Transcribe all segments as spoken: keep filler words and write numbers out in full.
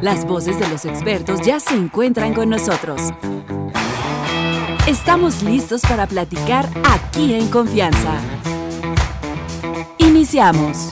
Las voces de los expertos ya se encuentran con nosotros. Estamos listos para platicar aquí en confianza. Iniciamos.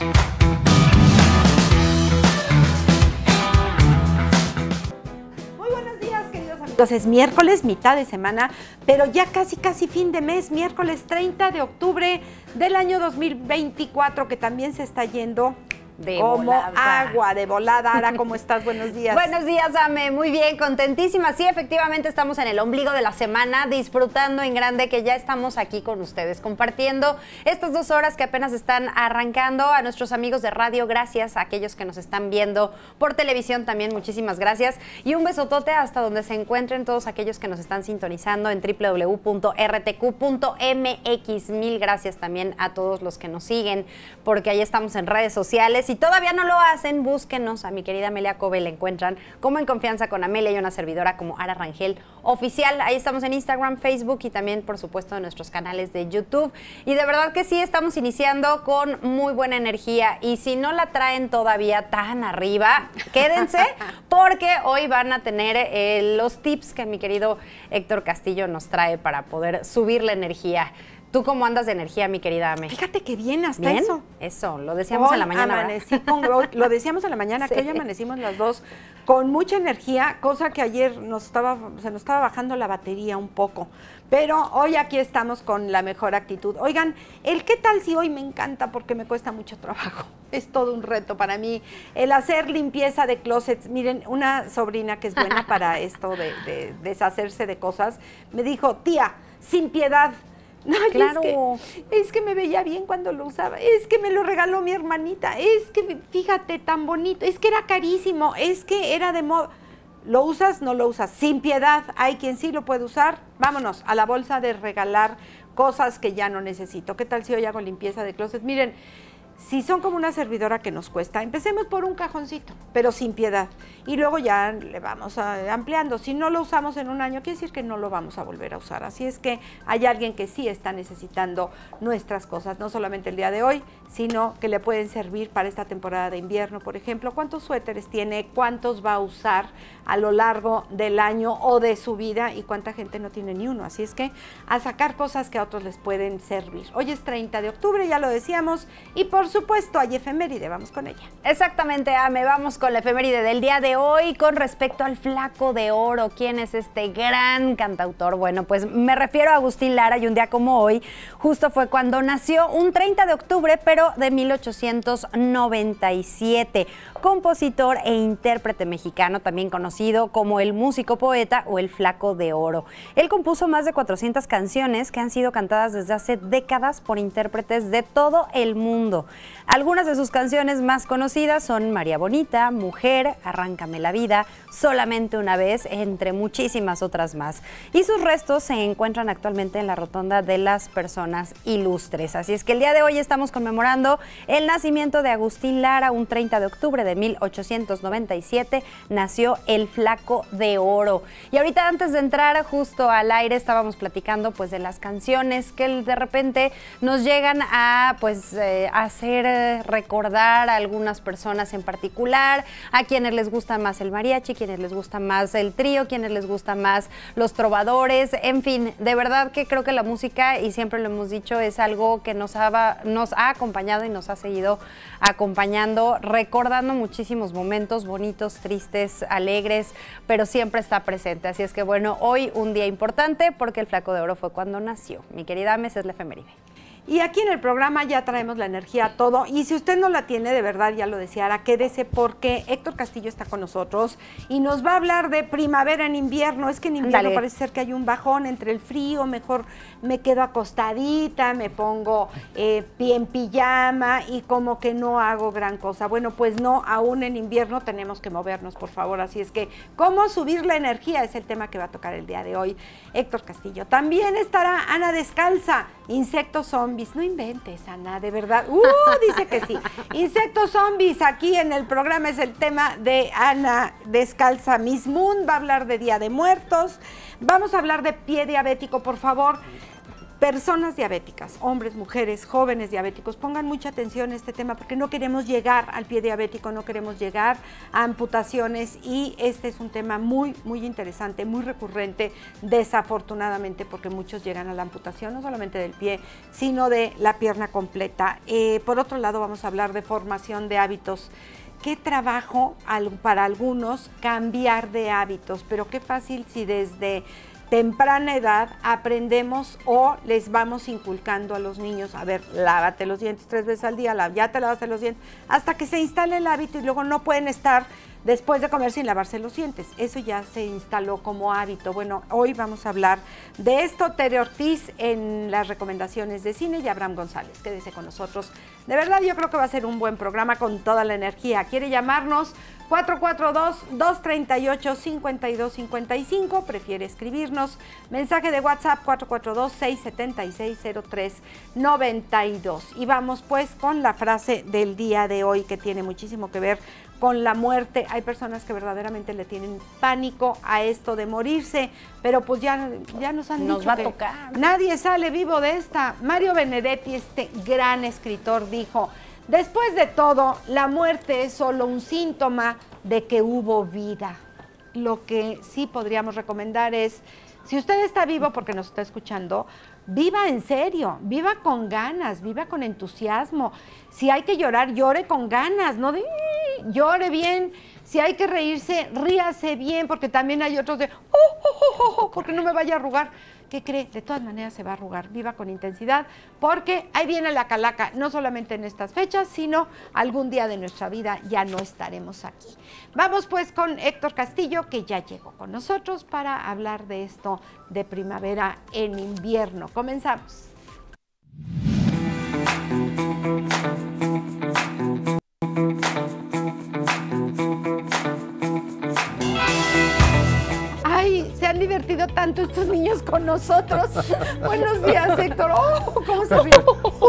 Muy buenos días, queridos amigos. Es miércoles, mitad de semana, pero ya casi casi fin de mes, miércoles treinta de octubre del año dos mil veinticuatro, que también se está yendo de como volada. agua, de volada. Ara, ¿cómo estás? Buenos días. Buenos días, Ame. Muy bien, contentísima. Sí, efectivamente estamos en el ombligo de la semana, disfrutando en grande que ya estamos aquí con ustedes, compartiendo estas dos horas que apenas están arrancando. A nuestros amigos de radio, gracias. A aquellos que nos están viendo por televisión también, muchísimas gracias. Y un besotote hasta donde se encuentren todos aquellos que nos están sintonizando en doble u doble u doble u punto r t q punto m x. Mil gracias también a todos los que nos siguen, porque ahí estamos en redes sociales. Si todavía no lo hacen, búsquenos a mi querida Amelia Cove, la encuentran como En Confianza con Amelia y una servidora como Ara Rangel Oficial. Ahí estamos en Instagram, Facebook y también, por supuesto, en nuestros canales de YouTube. Y de verdad que sí, estamos iniciando con muy buena energía. Y si no la traen todavía tan arriba, quédense, porque hoy van a tener eh, los tips que mi querido Héctor Castillo nos trae para poder subir la energía. ¿Tú cómo andas de energía, mi querida Ame? Fíjate que bien, hasta ¿Bien? eso. Eso, lo decíamos Hoy en la mañana, amanecí con, lo decíamos en la mañana, Sí. que hoy amanecimos las dos con mucha energía, cosa que ayer nos estaba, se nos estaba bajando la batería un poco. Pero hoy aquí estamos con la mejor actitud. Oigan, el qué tal si hoy me encanta porque me cuesta mucho trabajo. Es todo un reto para mí. El hacer limpieza de closets. Miren, una sobrina que es buena para esto de, de deshacerse de cosas, me dijo, tía, sin piedad. No, claro. Es que, es que me veía bien cuando lo usaba, es que me lo regaló mi hermanita, es que fíjate tan bonito, es que era carísimo, es que era de moda. ¿Lo usas? No lo usas. Sin piedad, hay quien sí lo puede usar. Vámonos a la bolsa de regalar cosas que ya no necesito. ¿Qué tal si hoy hago limpieza de closet? Miren, si son como una servidora que nos cuesta, empecemos por un cajoncito, pero sin piedad. Y luego ya le vamos a, ampliando. Si no lo usamos en un año, quiere decir que no lo vamos a volver a usar. Así es que hay alguien que sí está necesitando nuestras cosas, no solamente el día de hoy, sino que le pueden servir para esta temporada de invierno, por ejemplo. ¿Cuántos suéteres tiene? ¿Cuántos va a usar a lo largo del año o de su vida? ¿Y cuánta gente no tiene ni uno? Así es que a sacar cosas que a otros les pueden servir. Hoy es treinta de octubre, ya lo decíamos, y por supuesto hay efeméride, vamos con ella. Exactamente, Ame, vamos con la efeméride del día de hoy con respecto al Flaco de Oro. ¿Quién es este gran cantautor? Bueno, pues me refiero a Agustín Lara, y un día como hoy, justo fue cuando nació, un treinta de octubre, pero de mil ochocientos noventa y siete. Compositor e intérprete mexicano, también conocido como el músico poeta o el Flaco de Oro. Él compuso más de cuatrocientas canciones que han sido cantadas desde hace décadas por intérpretes de todo el mundo. Algunas de sus canciones más conocidas son María Bonita, Mujer, Arráncame la vida, Solamente una vez, entre muchísimas otras más. Y sus restos se encuentran actualmente en la Rotonda de las Personas Ilustres. Así es que el día de hoy estamos conmemorando el nacimiento de Agustín Lara. Un treinta de octubre de mil ochocientos noventa y siete nació el Flaco de Oro. Y ahorita, antes de entrar justo al aire, estábamos platicando pues de las canciones que de repente nos llegan a pues eh, hacer eh, recordar a algunas personas en particular, a quienes les gusta más el mariachi, quienes les gusta más el trío, quienes les gusta más los trovadores, en fin, de verdad que creo que la música, y siempre lo hemos dicho, es algo que nos ha, nos ha acompañado y nos ha seguido acompañando, recordando muchísimos momentos bonitos, tristes, alegres, pero siempre está presente. Así es que bueno, hoy un día importante porque el Flaco de Oro fue cuando nació. Mi querida Ame, esa es la efeméride. Y aquí en el programa ya traemos la energía a todo, y si usted no la tiene, de verdad, ya lo decía Ara, quédese porque Héctor Castillo está con nosotros y nos va a hablar de primavera en invierno. Es que en invierno Dale. Parece ser que hay un bajón entre el frío, mejor me quedo acostadita, me pongo eh, en pijama y como que no hago gran cosa. Bueno, pues no, aún en invierno tenemos que movernos, por favor. Así es que, ¿cómo subir la energía? Es el tema que va a tocar el día de hoy Héctor Castillo. También estará Ana Descalza, insectos zombies. No inventes, Ana, de verdad. Uh, dice que sí. Insectos zombies, aquí en el programa es el tema de Ana Descalza. Miss Moon va a hablar de Día de Muertos. Vamos a hablar de pie diabético, por favor. Personas diabéticas, hombres, mujeres, jóvenes diabéticos, pongan mucha atención a este tema porque no queremos llegar al pie diabético, no queremos llegar a amputaciones y este es un tema muy, muy interesante, muy recurrente, desafortunadamente, porque muchos llegan a la amputación, no solamente del pie, sino de la pierna completa. Eh, por otro lado, vamos a hablar de formación de hábitos. Qué trabajo para algunos cambiar de hábitos, pero qué fácil si desde temprana edad aprendemos o les vamos inculcando a los niños, a ver, lávate los dientes tres veces al día, ya te lavaste los dientes, hasta que se instale el hábito y luego no pueden estar después de comer sin lavarse los dientes. Eso ya se instaló como hábito. Bueno, hoy vamos a hablar de esto, Tere Ortiz en las recomendaciones de cine y Abraham González. Quédese con nosotros. De verdad, yo creo que va a ser un buen programa con toda la energía. ¿Quiere llamarnos? cuatro cuatro dos, dos tres ocho, cinco dos cinco cinco. Prefiere escribirnos. Mensaje de WhatsApp cuatro cuatro dos, seis siete seis, cero tres nueve dos. Y vamos pues con la frase del día de hoy que tiene muchísimo que ver con la muerte. Hay personas que verdaderamente le tienen pánico a esto de morirse, pero pues ya, ya nos han nos dicho va que a tocar. Nadie sale vivo de esta. Mario Benedetti, este gran escritor, dijo: después de todo, la muerte es solo un síntoma de que hubo vida. Lo que sí podríamos recomendar es, si usted está vivo porque nos está escuchando, viva en serio, viva con ganas, viva con entusiasmo. Si hay que llorar, llore con ganas, no de llore bien. Si hay que reírse, ríase bien, porque también hay otros de, oh, oh, oh, oh, porque no me vaya a arrugar. ¿Qué cree? De todas maneras se va a arrugar. Viva con intensidad, porque ahí viene la calaca, no solamente en estas fechas, sino algún día de nuestra vida ya no estaremos aquí. Vamos pues con Héctor Castillo, que ya llegó con nosotros para hablar de esto de primavera en invierno. Comenzamos. Ay, se han divertido tanto estos niños con nosotros. Buenos días, Héctor. Oh, ¿cómo se ríen?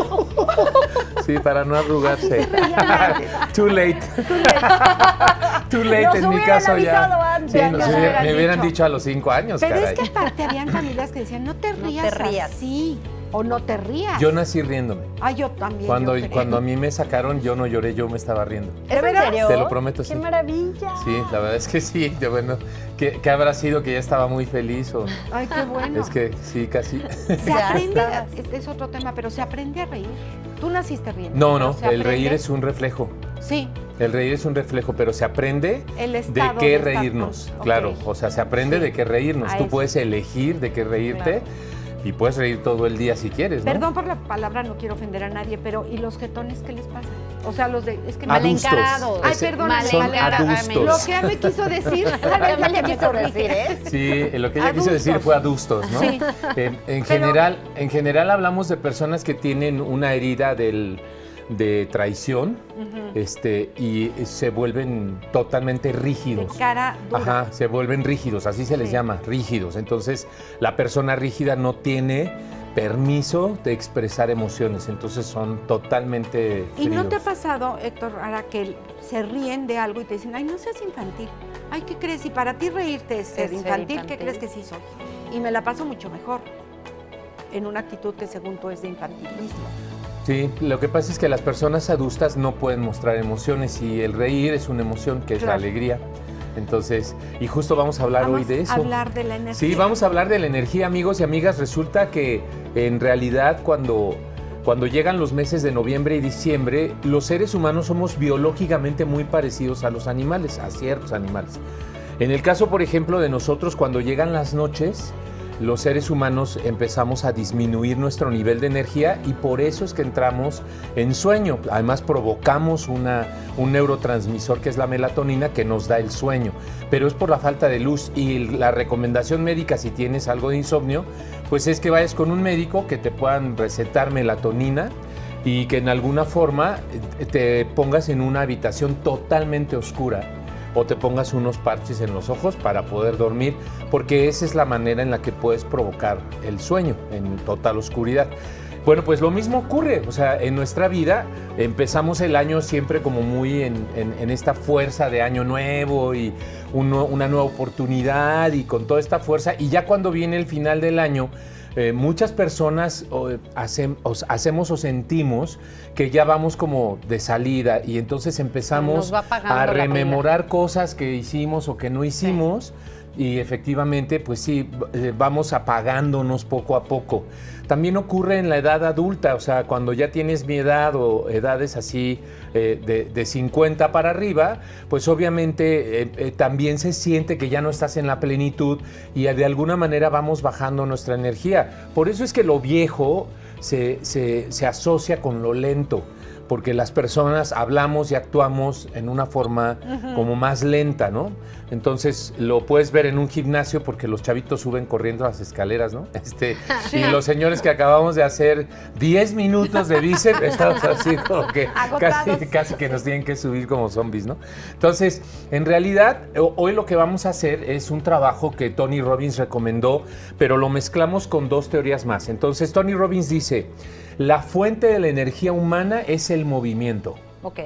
Sí, para no arrugarse. Así se rían antes. Too late. Too late. Too late Nos en mi hubieran caso avisado ya. antes. Sí, Ya nos nos hubiera- hubieran me hubieran dicho. dicho a los cinco años, Pero caray. es que aparte habían familias que decían, no te rías, te rías. así, o no te rías. Yo nací riéndome. Ah, yo también. Cuando, yo creo. cuando a mí me sacaron, yo no lloré, yo me estaba riendo. ¿Es en veras? serio? Te lo prometo, ¡Qué sí. maravilla! Sí, la verdad es que sí. de bueno, ¿qué, qué habrá sido que ya estaba muy feliz? O, Ay, qué bueno. es que sí, casi. Se Ya aprende, estabas. es otro tema, pero se aprende a reír. Tú naciste riendo. No, pero no, se el aprende- reír es un reflejo. Sí, El reír es un reflejo, pero se aprende el de estado qué estar con- reírnos. ok. Claro, o sea, se aprende Sí. de qué reírnos. A Tú eso. puedes elegir de qué reírte y puedes reír todo el día si quieres, ¿no? Perdón por la palabra, no quiero ofender a nadie, pero ¿y los jetones qué les pasa? O sea, los de... Es que Mal Adustos. encarados. Ay, Ese- perdóname, son mal encarado. adustos. Lo que me quiso decir, a ver, ya me me quiso corrige. decir, ¿eh? Sí, lo que ella quiso Adustos. decir fue adustos, ¿no? Sí. En, en Pero- general, en general hablamos de personas que tienen una herida del, de traición este, y se vuelven totalmente De rígidos. cara dura. Ajá, se vuelven rígidos, así se les Sí. llama, rígidos. Entonces, la persona rígida no tiene permiso de expresar emociones, entonces son totalmente ¿Y no te ha fríos. pasado, Héctor, ahora que se ríen de algo y te dicen, ay, no seas infantil? Ay, ¿qué crees? Si para ti reírte es ser Es ser infantil, ¿qué infantil. crees que sí soy? Y me la paso mucho mejor en una actitud que según tú es de infantilismo. Sí, lo que pasa es que las personas adultas no pueden mostrar emociones y el reír es una emoción que es Claro. la alegría. Entonces, y justo vamos a hablar Vamos hoy de eso. a hablar de la energía. Sí, vamos a hablar de la energía, amigos y amigas. Resulta que en realidad cuando, cuando llegan los meses de noviembre y diciembre, los seres humanos somos biológicamente muy parecidos a los animales, a ciertos animales. En el caso, por ejemplo, de nosotros, cuando llegan las noches, los seres humanos empezamos a disminuir nuestro nivel de energía y por eso es que entramos en sueño. Además provocamos una, un neurotransmisor que es la melatonina que nos da el sueño, pero es por la falta de luz y la recomendación médica si tienes algo de insomnio, pues es que vayas con un médico que te puedan recetar melatonina y que en alguna forma te pongas en una habitación totalmente oscura o te pongas unos parches en los ojos para poder dormir, porque esa es la manera en la que puedes provocar el sueño, en total oscuridad. Bueno, pues lo mismo ocurre, o sea, en nuestra vida empezamos el año siempre como muy en, en, en esta fuerza de año nuevo y un, una nueva oportunidad y con toda esta fuerza, y ya cuando viene el final del año, eh, muchas personas o, hacem, o, hacemos o sentimos que ya vamos como de salida y entonces empezamos a rememorar cosas que hicimos o que no hicimos. Sí. Y efectivamente, pues sí, vamos apagándonos poco a poco. También ocurre en la edad adulta, o sea, cuando ya tienes mi edad o edades así eh, de, de cincuenta para arriba, pues obviamente eh, eh, también se siente que ya no estás en la plenitud y de alguna manera vamos bajando nuestra energía. Por eso es que lo viejo se, se, se asocia con lo lento, porque las personas hablamos y actuamos en una forma uh-huh. como más lenta, ¿no? Entonces lo puedes ver en un gimnasio porque los chavitos suben corriendo las escaleras, ¿no? Este, sí. Y los señores que acabamos de hacer diez minutos de bíceps, estamos así como que casi, casi que nos tienen que subir como zombies, ¿no? Entonces, en realidad, hoy lo que vamos a hacer es un trabajo que Tony Robbins recomendó, pero lo mezclamos con dos teorías más. Entonces, Tony Robbins dice, la fuente de la energía humana es el movimiento. Ok.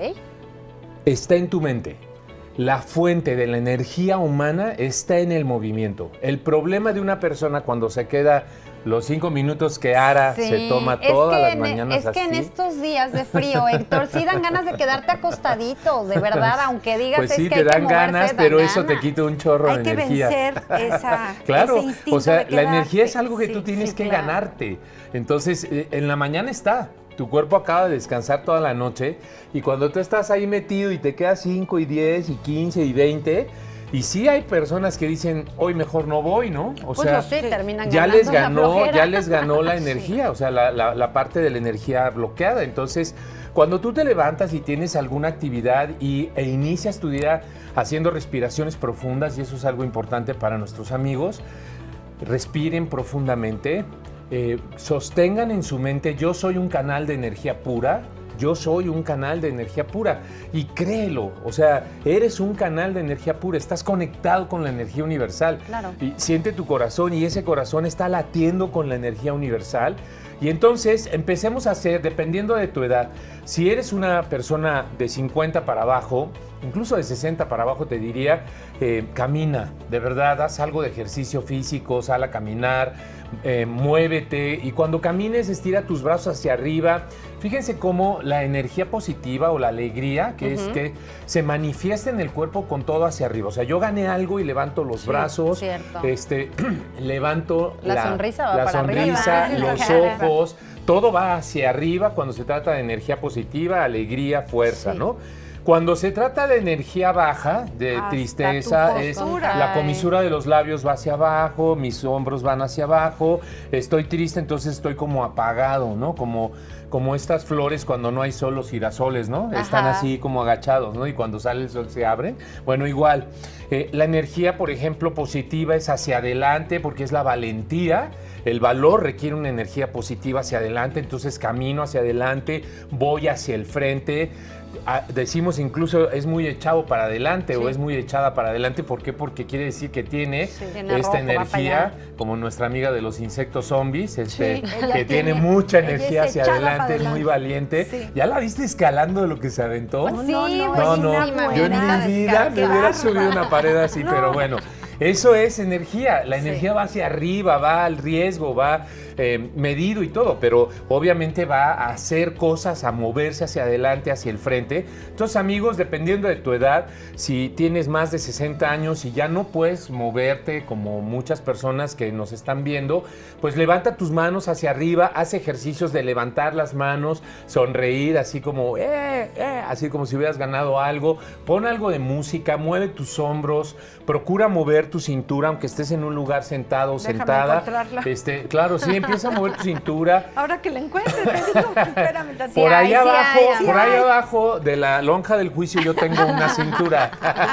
Está en tu mente. La fuente de la energía humana está en el movimiento. El problema de una persona cuando se queda los cinco minutos que Ara sí. se toma todas las mañanas Es así. que en estos días de frío, Héctor, sí dan ganas de quedarte acostadito, de verdad, aunque digas pues sí, es que te hay dan que moverse, ganas, dan pero ganas. Eso te quita un chorro hay de energía. Hay que vencer esa, claro, ese instinto o sea, de la quedarte. energía es algo que sí, tú tienes sí, que claro. ganarte. Entonces, eh, en la mañana está. Tu cuerpo acaba de descansar toda la noche y cuando tú estás ahí metido y te quedas cinco y diez y quince y veinte, y sí hay personas que dicen, hoy mejor no voy, ¿no? O pues sea, no sé, terminan ya les ganó, la ya les ganó la energía, sí. o sea, la, la, la parte de la energía bloqueada. Entonces, cuando tú te levantas y tienes alguna actividad y, e inicias tu día haciendo respiraciones profundas, y eso es algo importante para nuestros amigos, respiren profundamente. Eh, sostengan en su mente, yo soy un canal de energía pura, yo soy un canal de energía pura y créelo, o sea, eres un canal de energía pura, estás conectado con la energía universal. Claro. Y siente tu corazón y ese corazón está latiendo con la energía universal. Y entonces empecemos a hacer, dependiendo de tu edad, si eres una persona de cincuenta para abajo, incluso de sesenta para abajo, te diría, eh, camina, de verdad, haz algo de ejercicio físico, sal a caminar, eh, muévete y cuando camines estira tus brazos hacia arriba. Fíjense cómo la energía positiva o la alegría, que uh-huh. es que se manifiesta en el cuerpo con todo hacia arriba. O sea, yo gané algo y levanto los sí, brazos, cierto. este, levanto la, la sonrisa, va la para sonrisa arriba. los ojos, todo va hacia arriba cuando se trata de energía positiva, alegría, fuerza, sí. ¿no? Cuando se trata de energía baja, de hasta tristeza, es la comisura de los labios va hacia abajo, mis hombros van hacia abajo, estoy triste, entonces estoy como apagado, ¿no? Como, como estas flores cuando no hay sol, los girasoles, ¿no? Ajá. Están así como agachados, ¿no? Y cuando sale el sol se abren. Bueno, igual, eh, la energía, por ejemplo, positiva es hacia adelante porque es la valentía. El valor requiere una energía positiva hacia adelante, entonces camino hacia adelante, voy hacia el frente. Ah, decimos incluso es muy echado para adelante sí. o es muy echada para adelante. ¿Por qué? Porque quiere decir que tiene, sí, tiene esta rojo, energía, como nuestra amiga de los insectos zombies, este, sí, que tiene, tiene mucha energía hacia adelante, es muy valiente. Sí. ¿Ya la viste escalando de lo que se aventó? Sí, no, no, no, no. Yo en mi vida me hubiera subido una pared así, no. pero bueno. Eso es energía, la energía sí. va hacia arriba, va al riesgo, va eh, medido y todo, pero obviamente va a hacer cosas, a moverse hacia adelante, hacia el frente. Entonces, amigos, dependiendo de tu edad, si tienes más de sesenta años y ya no puedes moverte como muchas personas que nos están viendo, pues levanta tus manos hacia arriba, haz ejercicios de levantar las manos, sonreír así como, eh, eh, así como si hubieras ganado algo, pon algo de música, mueve tus hombros, procura mover tu cintura, aunque estés en un lugar sentado o sentada. Este, claro, sí, empieza a mover tu cintura. Ahora que la encuentres, te digo, espérame tantito. Por ahí sí, abajo, sí, por sí, ahí sí, abajo de la lonja del juicio yo tengo una cintura.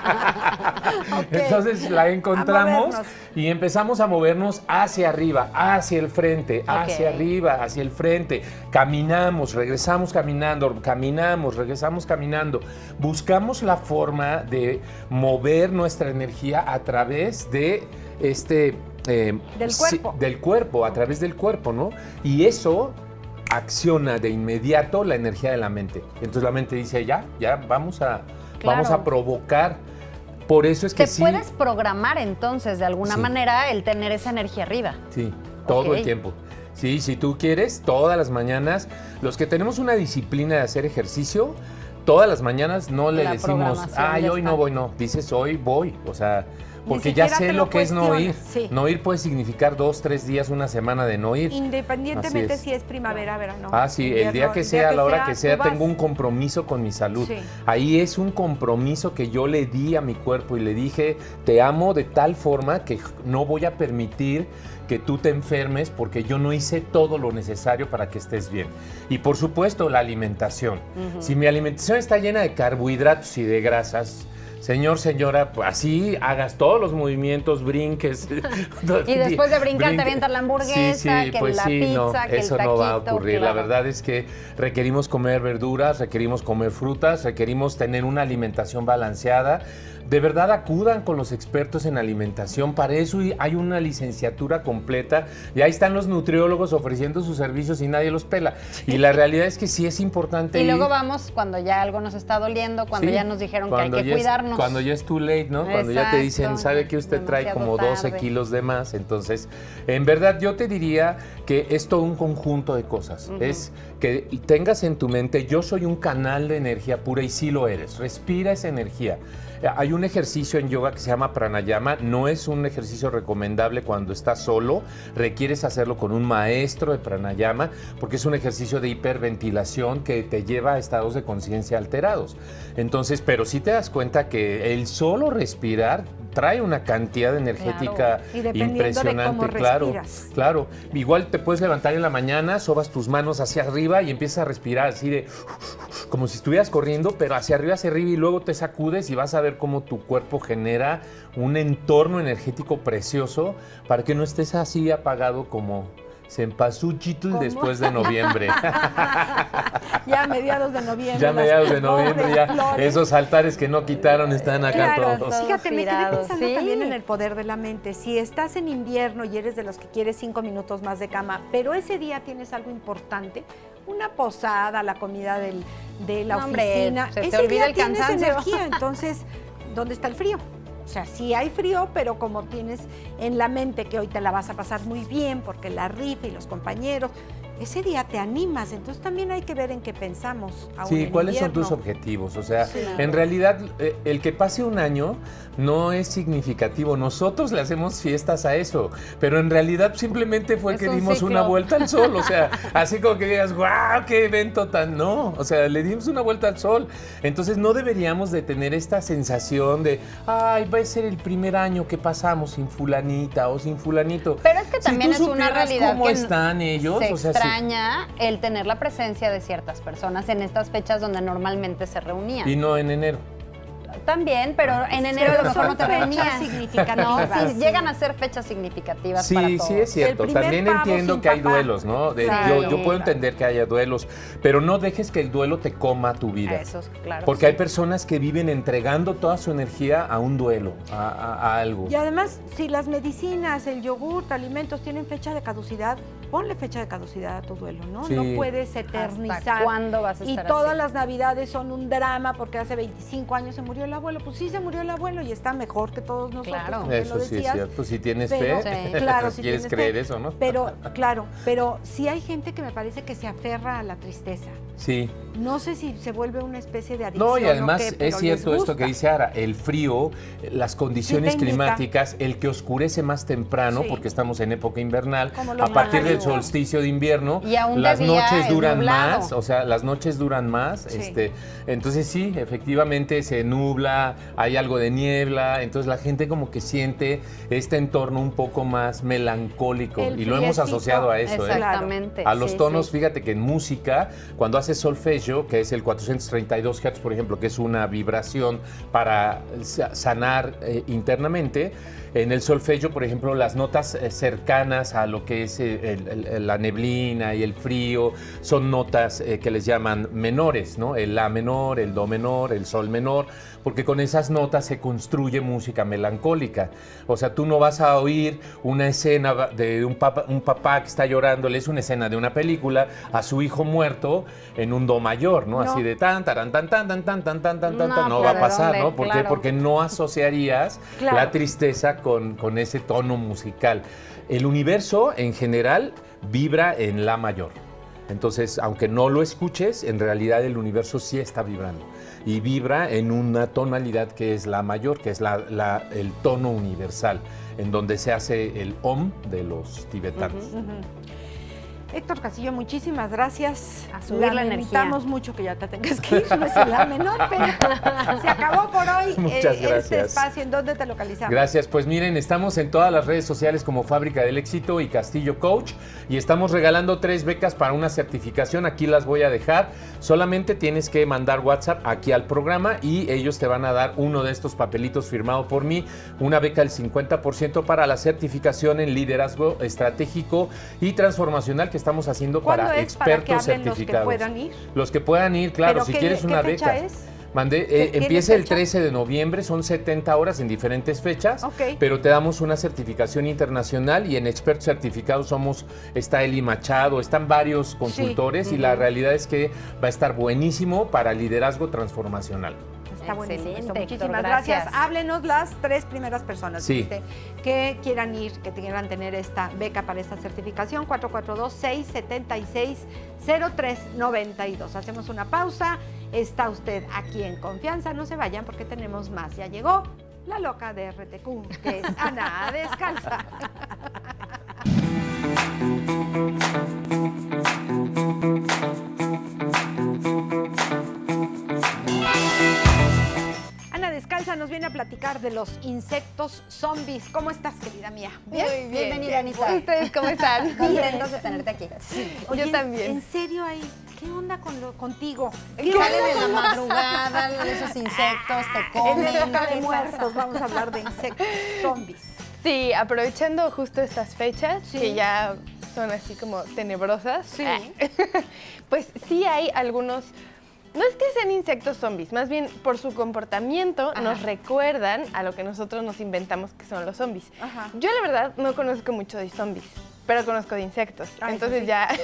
Okay. Entonces la encontramos y empezamos a movernos hacia arriba, hacia el frente, okay. hacia arriba, hacia el frente. Caminamos, regresamos caminando, caminamos, regresamos caminando. Buscamos la forma de mover nuestra energía a través de este eh, del cuerpo. Si, del cuerpo, a través del cuerpo, ¿no? Y eso acciona de inmediato la energía de la mente. Entonces la mente dice, ya, ya, vamos a, claro. vamos a provocar. Por eso es que Te sí. puedes programar entonces, de alguna sí. manera, el tener esa energía arriba. Sí, todo okay. el tiempo. Sí, si tú quieres, todas las mañanas, los que tenemos una disciplina de hacer ejercicio, todas las mañanas no le La decimos, programación ay, ya hoy está. no voy, no. Dices, hoy voy. O sea, Ni porque ya siquiera sé te lo lo que es no ir. cuestionas, sí. No ir puede significar dos, tres días, una semana de no ir. Independientemente Así es. si es primavera, verano. Ah, sí, el día invierno, que el sea, a la hora sea, que sea, tú vas. tengo un compromiso con mi salud. Sí. Ahí es un compromiso que yo le di a mi cuerpo y le dije, te amo de tal forma que no voy a permitir que tú te enfermes porque yo no hice todo lo necesario para que estés bien. Y por supuesto, la alimentación. Si mi alimentación está llena de carbohidratos y de grasas, señor, señora, pues así hagas todos los movimientos, brinques. Y después de brincar te Brinque- avientas la hamburguesa, sí, sí, que pues la sí, pizza, no, que el eso no va a taquito, ocurrir. La claro. verdad es que requerimos comer verduras, requerimos comer frutas, requerimos tener una alimentación balanceada. De verdad acudan con los expertos en alimentación, para eso hay una licenciatura completa y ahí están los nutriólogos ofreciendo sus servicios y nadie los pela. Y la realidad es que sí es importante Y luego ir. vamos cuando ya algo nos está doliendo, cuando Sí, ya nos dijeron que cuando hay que ya es- cuidarnos. cuando ya es too late, ¿no? Cuando ya te dicen, Exacto, sabe que usted trae demasiado como doce tarde. kilos de más. Entonces, en verdad yo te diría que es todo un conjunto de cosas. Es que tengas en tu mente, yo soy un canal de energía pura y sí lo eres. Respira esa energía. Hay un ejercicio en yoga que se llama pranayama, no es un ejercicio recomendable cuando estás solo, requieres hacerlo con un maestro de pranayama porque es un ejercicio de hiperventilación que te lleva a estados de conciencia alterados. Entonces, pero sí te das cuenta que el solo respirar trae una cantidad energética Y dependiendo de impresionante, cómo claro, respiras. claro. Igual te puedes levantar en la mañana, sobas tus manos hacia arriba y empiezas a respirar así de como si estuvieras corriendo, pero hacia arriba, hacia arriba y luego te sacudes y vas a ver cómo tu cuerpo genera un entorno energético precioso para que no estés así apagado como cempasúchil ¿Cómo? después de noviembre. Ya a mediados de noviembre. Ya a las mediados de noviembre, pobres ya flores. esos altares que no quitaron están acá Claro, todos. fíjate, me quedé girados, pensando sí. también en el poder de la mente. Si estás en invierno y eres de los que quieres cinco minutos más de cama, pero ese día tienes algo importante, una posada, la comida del, de la No, hombre, oficina, se te ese olvida día el tienes cansancio. energía. Entonces, ¿dónde está el frío? O sea, sí hay frío, pero como tienes en la mente que hoy te la vas a pasar muy bien porque la rifa y los compañeros, ese día te animas. Entonces también hay que ver en qué pensamos. aún Sí, en ¿cuáles son invierno. tus objetivos? O sea, Sí. en realidad, eh, el que pase un año no es significativo. Nosotros le hacemos fiestas a eso, pero en realidad simplemente fue Es que un dimos ciclo. una vuelta al sol. O sea, así como que digas, ¡guau! ¡Qué evento tan! No, o sea, le dimos una vuelta al sol. Entonces no deberíamos de tener esta sensación de, ay, va a ser el primer año que pasamos sin fulanita o sin fulanito. Pero es que Si también tú es una supieras realidad ¿Cómo que están ellos? se O sea, si- extraña el tener la presencia de ciertas personas en estas fechas donde normalmente se reunían. y no en enero. También, pero en enero a lo mejor no te Son fechas reunías. significativas, No, sí, sí. llegan a ser fechas significativas para Sí, todos. sí es cierto. El primer También pavo entiendo sin que hay papá. duelos, ¿no? De- Sí. yo, yo puedo entender que haya duelos, pero no dejes que el duelo te coma tu vida. Eso es claro. Porque sí. hay personas que viven entregando toda su energía a un duelo, a, a- a algo. Y además, si las medicinas, el yogurt, alimentos tienen fecha de caducidad, ponle fecha de caducidad a tu duelo, ¿no? Sí. No puedes eternizar. ¿Hasta cuándo vas a Y estar todas así? las navidades son un drama porque hace veinticinco años se murió el abuelo. Pues sí, se murió el abuelo y está mejor que todos nosotros. Claro. como bien Eso lo sí es decías. cierto. Si tienes Pero- fe, Sí. Claro, si quieres tienes creer fe. eso, ¿no? Pero, claro, pero sí hay gente que me parece que se aferra a la tristeza. Sí. No sé si se vuelve una especie de adicción. No, y o además qué, pero es cierto les esto que gusta. dice Ara, el frío, las condiciones Sí te invita. climáticas, el que oscurece más temprano, Sí. porque estamos en época invernal, Como lo a partir del digo. solsticio de invierno, Y aún de las día noches es duran nublado. más, o sea, las noches duran más, Sí. este, entonces sí, efectivamente se nubla, hay algo de niebla, entonces la gente como que siente este entorno un poco más melancólico El y lo hemos friecito. asociado a eso, ¿eh? Exactamente. A los sí, tonos, sí. fíjate que en música, cuando haces solfegio, que es el cuatrocientos treinta y dos hertz, por ejemplo, que es una vibración para sa- sanar eh, internamente, en el solfegio, por ejemplo, las notas eh, cercanas a lo que es eh, el- el- la neblina y el frío son notas eh, que les llaman menores, ¿no? El la menor, el do menor, el sol menor, porque con esas notas se construye música melancólica. O sea, tú no vas a oír una escena de un papá, un papá que está llorando, es una escena de una película, a su hijo muerto en un do mayor. mayor, ¿no? No. Así de tan, taran, tan, tan, tan, tan, tan, tan, tan, tan, No, tan, no pero va a ¿de pasar, dónde? ¿no? ¿Por qué? Claro. Porque no asociarías Claro. la tristeza con, con ese tono musical. El universo, en general, vibra en la mayor. Entonces, aunque no lo escuches, en realidad el universo sí está vibrando. Y vibra en una tonalidad que es la mayor, que es la, la, el tono universal, en donde se hace el Om de los tibetanos. Ujú. Héctor Castillo, muchísimas gracias. A subir la energía. Lamentamos mucho que ya te tengas que ir, no es la menor, pero se acabó por hoy. Muchas eh, Este gracias. espacio, ¿en dónde te localizamos? Gracias, pues miren, estamos en todas las redes sociales como Fábrica del Éxito y Castillo Coach y estamos regalando tres becas para una certificación, aquí las voy a dejar, solamente tienes que mandar WhatsApp aquí al programa y ellos te van a dar uno de estos papelitos firmado por mí, una beca del cincuenta por ciento para la certificación en liderazgo estratégico y transformacional que estamos haciendo ¿Cuándo para es para que expertos hablen los que certificados. puedan ir? Los que puedan ir, claro, ¿Pero si qué- quieres qué una fecha beca. es? Mandé, eh, ¿Tienes empieza el fecha? trece de noviembre, son setenta horas en diferentes fechas, Ok. pero te damos una certificación internacional y en expertos certificados somos, está Eli Machado, están varios consultores y la realidad es que va a estar buenísimo para liderazgo transformacional. Está buenísimo. Excelente, esto. Héctor, Muchísimas gracias. gracias. Háblenos las tres primeras personas Sí. dijiste, que quieran ir, que quieran tener esta beca para esta certificación. cuatro cuatro dos, seis siete seis, cero tres nueve dos. Hacemos una pausa. Está usted aquí en confianza. No se vayan porque tenemos más. Ya llegó la loca de R T Q, que es Ana Descalza. Ana Descalza nos viene a platicar de los insectos zombies. ¿Cómo estás, querida mía? Bien, bien, Bienvenida, bien. Anita. ¿Ustedes cómo están? Contentos de tenerte aquí. Oye, Yo también. ¿En serio ahí? ¿Qué onda con lo, contigo? ¿Qué salen en la madrugada, esos insectos te En comen? época de ¿qué muertos pasa? vamos a hablar de insectos zombies. Sí, aprovechando justo estas fechas, Sí. que ya son así como tenebrosas, Sí. pues sí hay algunos, no es que sean insectos zombies, más bien por su comportamiento Ajá. nos recuerdan a lo que nosotros nos inventamos que son los zombies. Ajá. Yo la verdad no conozco mucho de zombies, pero conozco de insectos. Ay, Entonces sí. ya,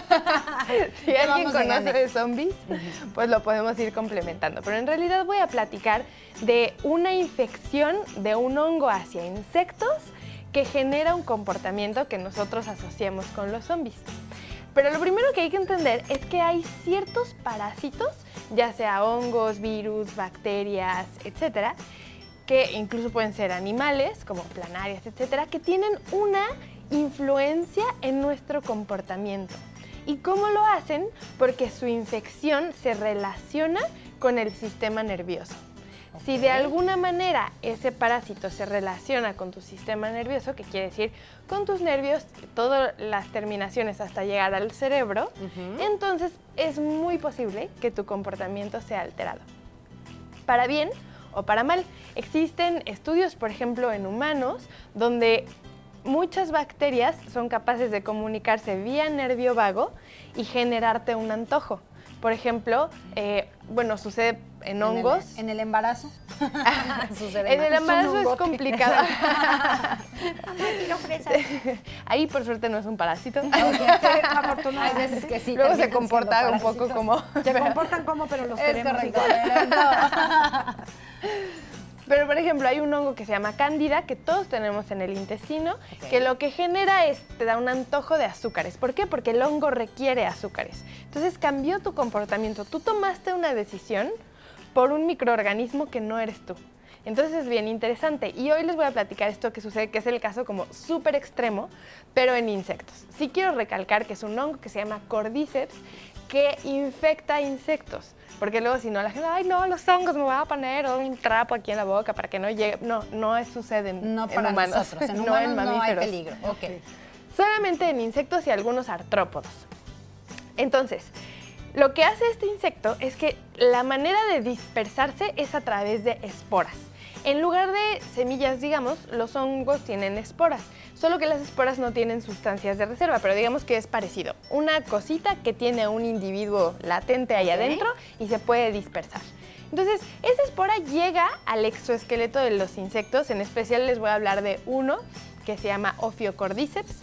si alguien vamos de conoce gane. de zombies, pues lo podemos ir complementando. Pero en realidad voy a platicar de una infección de un hongo hacia insectos que genera un comportamiento que nosotros asociamos con los zombies. Pero lo primero que hay que entender es que hay ciertos parásitos, ya sea hongos, virus, bacterias, etcétera, que incluso pueden ser animales, como planarias, etcétera, que tienen una influencia en nuestro comportamiento. ¿Y cómo lo hacen? Porque su infección se relaciona con el sistema nervioso. Si de alguna manera ese parásito se relaciona con tu sistema nervioso, que quiere decir con tus nervios, todas las terminaciones hasta llegar al cerebro, entonces es muy posible que tu comportamiento sea alterado. Para bien o para mal, existen estudios, por ejemplo, en humanos, donde muchas bacterias son capaces de comunicarse vía nervio vago y generarte un antojo. Por ejemplo, eh, bueno, sucede en hongos. En el, en el embarazo. Sucede En el más. embarazo un es hongote. complicado. Mamá, quiero fresas. Ahí, por suerte, no es un parásito. Hay Afortunadamente. veces que sí. Luego se terminan comporta siendo un poco parásitos. como... Se comportan como, pero los Es queremos correcto, igual. pero no. Pero, por ejemplo, hay un hongo que se llama cándida, que todos tenemos en el intestino, Ok. que lo que genera es, te da un antojo de azúcares. ¿Por qué? Porque el hongo requiere azúcares. Entonces, cambió tu comportamiento. Tú tomaste una decisión por un microorganismo que no eres tú. Entonces, es bien interesante. Y hoy les voy a platicar esto que sucede, que es el caso como súper extremo, pero en insectos. Sí quiero recalcar que es un hongo que se llama Cordyceps, que infecta insectos. Porque luego si no, la gente, ay no, los hongos, me voy a poner un trapo aquí en la boca para que no llegue. No, no sucede en, No en para humanos. nosotros. En no humanos en no hay mamíferos. peligro. Ok. Solamente en insectos y algunos artrópodos. Entonces, lo que hace este insecto es que la manera de dispersarse es a través de esporas. En lugar de semillas, digamos, los hongos tienen esporas, solo que las esporas no tienen sustancias de reserva, pero digamos que es parecido. Una cosita que tiene un individuo latente ahí Ok. adentro y se puede dispersar. Entonces, esa espora llega al exoesqueleto de los insectos, en especial les voy a hablar de uno que se llama Ophiocordyceps,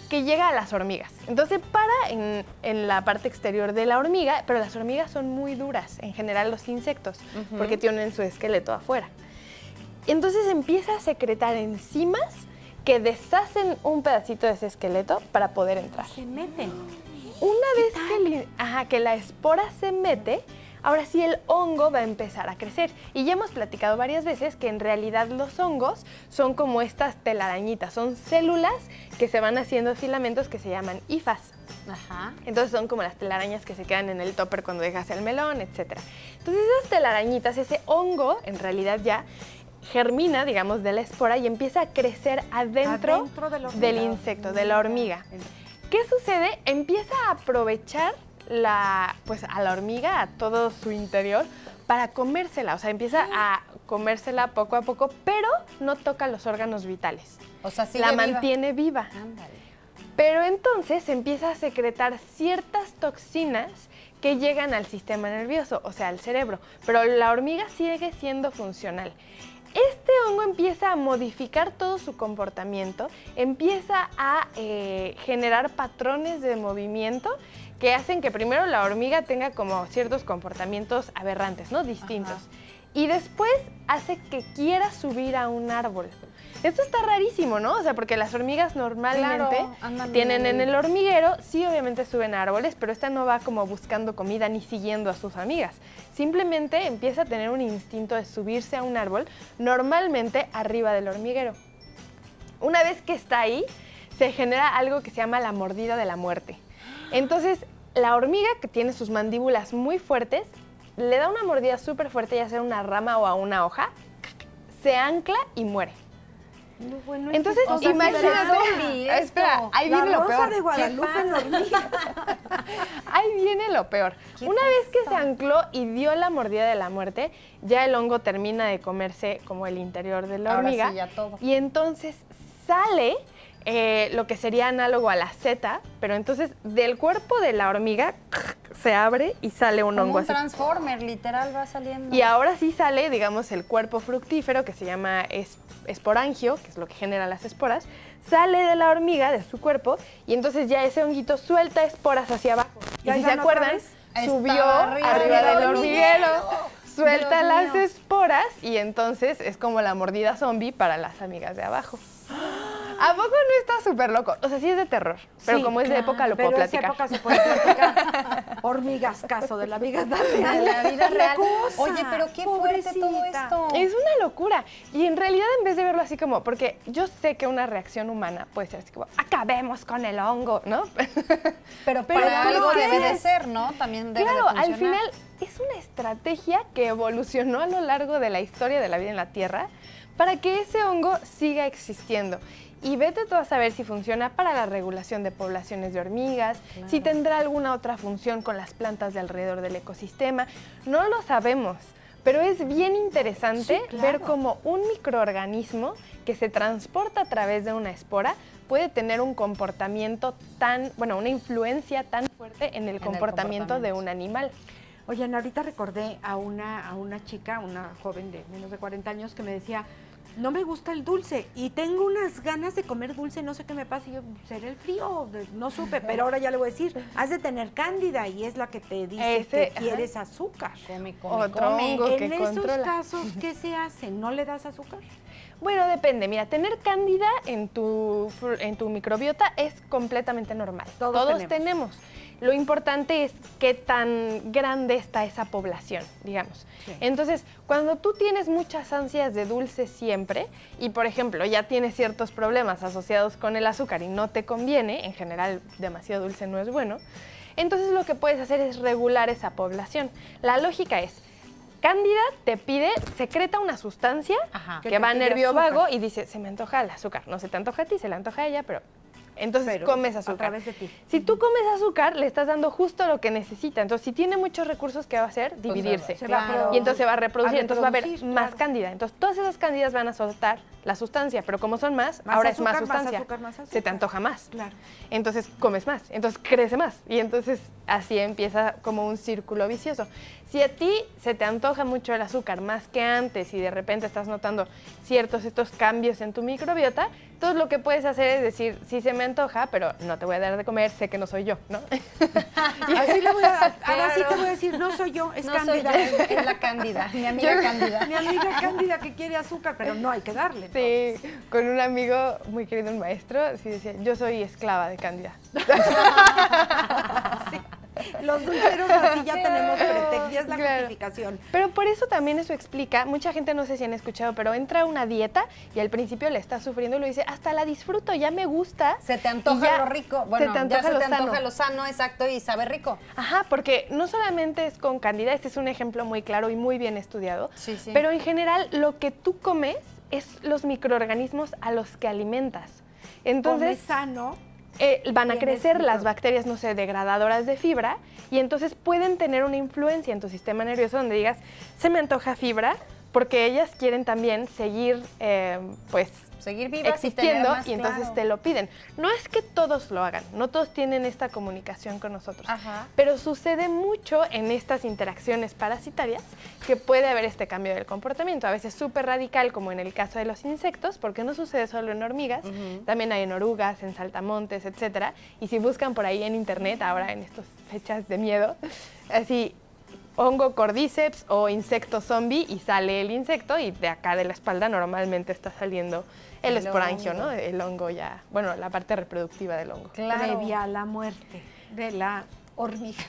que llega a las hormigas. Entonces para en, en la parte exterior de la hormiga, pero las hormigas son muy duras, en general los insectos, uh-huh. porque tienen su esqueleto afuera. Entonces empieza a secretar enzimas que deshacen un pedacito de ese esqueleto para poder entrar. Se meten. Una vez que, el, ajá, que la espora se mete, ahora sí el hongo va a empezar a crecer. Y ya hemos platicado varias veces que en realidad los hongos son como estas telarañitas, son células que se van haciendo filamentos que se llaman hifas. Ajá. Entonces son como las telarañas que se quedan en el topper cuando dejas el melón, etcétera. Entonces esas telarañitas, ese hongo, en realidad ya germina, digamos, de la espora y empieza a crecer adentro, adentro de del insecto, de la hormiga. ¿Qué sucede? Empieza a aprovechar la, pues, a la hormiga, a todo su interior, para comérsela. O sea, empieza a comérsela poco a poco, pero no toca los órganos vitales. O sea, sigue la viva. mantiene viva. Ándale. Pero entonces empieza a secretar ciertas toxinas que llegan al sistema nervioso, o sea, al cerebro. Pero la hormiga sigue siendo funcional. Este hongo empieza a modificar todo su comportamiento, empieza a eh, generar patrones de movimiento que hacen que primero la hormiga tenga como ciertos comportamientos aberrantes, ¿no? Distintos. Ajá. Y después hace que quiera subir a un árbol. Esto está rarísimo, ¿no? O sea, porque las hormigas normalmente claro, tienen en el hormiguero, sí obviamente suben a árboles, pero esta no va como buscando comida ni siguiendo a sus amigas. Simplemente empieza a tener un instinto de subirse a un árbol, normalmente arriba del hormiguero. Una vez que está ahí, se genera algo que se llama la mordida de la muerte. Entonces, la hormiga, que tiene sus mandíbulas muy fuertes, le da una mordida súper fuerte, ya sea a una rama o a una hoja, se ancla y muere. No, bueno, entonces, o sea, imagínate, espera, ahí viene lo peor. De Guadalupe, la hormiga. Ahí viene lo peor. Una pasa? vez que se ancló y dio la mordida de la muerte, ya el hongo termina de comerse como el interior de la hormiga. Ahora sí, ya todo. Y entonces sale eh, lo que sería análogo a la seta, pero entonces del cuerpo de la hormiga se abre y sale un como hongo un así. transformer, literal, va saliendo. Y ahora sí sale, digamos, el cuerpo fructífero que se llama es, esporangio, que es lo que genera las esporas, sale de la hormiga, de su cuerpo, y entonces ya ese honguito suelta esporas hacia abajo. Y si se acuerdan, subió arriba, arriba del hormiguero, suelta Dios las mío. esporas y entonces es como la mordida zombie para las amigas de abajo. ¿A poco no está súper loco? O sea, sí es de terror, pero sí, como es claro, de época lo puedo platicar. Pero es de época se puede platicar. Hormigas, caso de la vida real. De la vida real. Oye, pero qué fuerte todo esto. Es una locura. Y en realidad, en vez de verlo así como, porque yo sé que una reacción humana puede ser así como, acabemos con el hongo, ¿no? Pero, pero para algo debe de ser, ¿no? También debe claro, de funcionar. Al final es una estrategia que evolucionó a lo largo de la historia de la vida en la Tierra para que ese hongo siga existiendo. Y vete tú a saber si funciona para la regulación de poblaciones de hormigas, claro. si tendrá alguna otra función con las plantas de alrededor del ecosistema. No lo sabemos, pero es bien interesante sí, claro. ver cómo un microorganismo que se transporta a través de una espora puede tener un comportamiento tan, bueno, una influencia tan fuerte en el, en comportamiento, el comportamiento de un animal. Oye, Ana, ahorita recordé a una, a una chica, una joven de menos de cuarenta años que me decía, no me gusta el dulce y tengo unas ganas de comer dulce, no sé qué me pasa. Y yo, ¿será el frío? No supe, pero ahora ya le voy a decir, has de tener cándida y es la que te dice Ese, que ajá. quieres azúcar. Come, come, Otro come. hongo que en esos controla. casos, ¿qué se hace? ¿No le das azúcar? Bueno, depende. Mira, tener cándida en tu, en tu microbiota es completamente normal. Todos, Todos tenemos. tenemos. Lo importante es qué tan grande está esa población, digamos. Sí. Entonces, cuando tú tienes muchas ansias de dulce siempre y, por ejemplo, ya tienes ciertos problemas asociados con el azúcar y no te conviene, en general demasiado dulce no es bueno, entonces lo que puedes hacer es regular esa población. La lógica es, Cándida te pide, secreta una sustancia Ajá, que, que va a nervio azúcar. vago y dice, se me antoja el azúcar. No se te antoja a ti, se le antoja a ella, pero... Entonces pero comes azúcar. A través de ti. Si tú comes azúcar, le estás dando justo lo que necesita. Entonces, si tiene muchos recursos, ¿qué va a hacer? Dividirse. Se va, y entonces se va a reproducir. A entonces va a haber claro. más cándida. Entonces, todas esas cándidas van a soltar la sustancia, pero como son más, Más ahora azúcar, es más más sustancia. azúcar, más azúcar. Se te antoja más. Claro. Entonces comes más, entonces crece más y entonces así empieza como un círculo vicioso. Si a ti se te antoja mucho el azúcar más que antes y de repente estás notando ciertos estos cambios en tu microbiota, entonces lo que puedes hacer es decir, sí se me antoja, pero no te voy a dar de comer, sé que no soy yo, ¿no? Así le voy a, ahora Claro. sí te voy a decir, no soy yo, es No Cándida. soy yo, es la Cándida, mi amiga Yo- Cándida. Mi amiga Cándida que quiere azúcar, pero no hay que darle. Sí, con un amigo muy querido, un maestro, sí decía, yo soy esclava de Cándida. Sí. Los dulceros así ya tenemos pretexto, ya es la Claro. justificación. Pero por eso también eso explica, mucha gente no sé si han escuchado, pero entra a una dieta y al principio le está sufriendo y lo dice, hasta la disfruto, ya me gusta. Se te y antoja ya lo rico. Bueno, se te antoja ya se lo te sano. antoja lo sano, exacto, y sabe rico. Ajá, porque no solamente es con Cándida, este es un ejemplo muy claro y muy bien estudiado, Sí, sí. pero en general lo que tú comes es los microorganismos a los que alimentas. Comes Entonces, sano. eh, van a tienes crecer las micro- bacterias, no sé, degradadoras de fibra y entonces pueden tener una influencia en tu sistema nervioso donde digas, se me antoja fibra, porque ellas quieren también seguir, eh, pues, Seguir vivas existiendo y, tener más y entonces claro. te lo piden. No es que todos lo hagan, no todos tienen esta comunicación con nosotros, Ajá. pero sucede mucho en estas interacciones parasitarias que puede haber este cambio del comportamiento, a veces súper radical como en el caso de los insectos, porque no sucede solo en hormigas, Ujú. también hay en orugas, en saltamontes, etcétera. Y si buscan por ahí en internet, ahora en estas fechas de miedo, así hongo cordyceps o insecto zombie y sale el insecto y de acá de la espalda normalmente está saliendo el, El esporangio, hongo. ¿no? El hongo ya, bueno, la parte reproductiva del hongo. Claro. Previa a la muerte de la hormiga.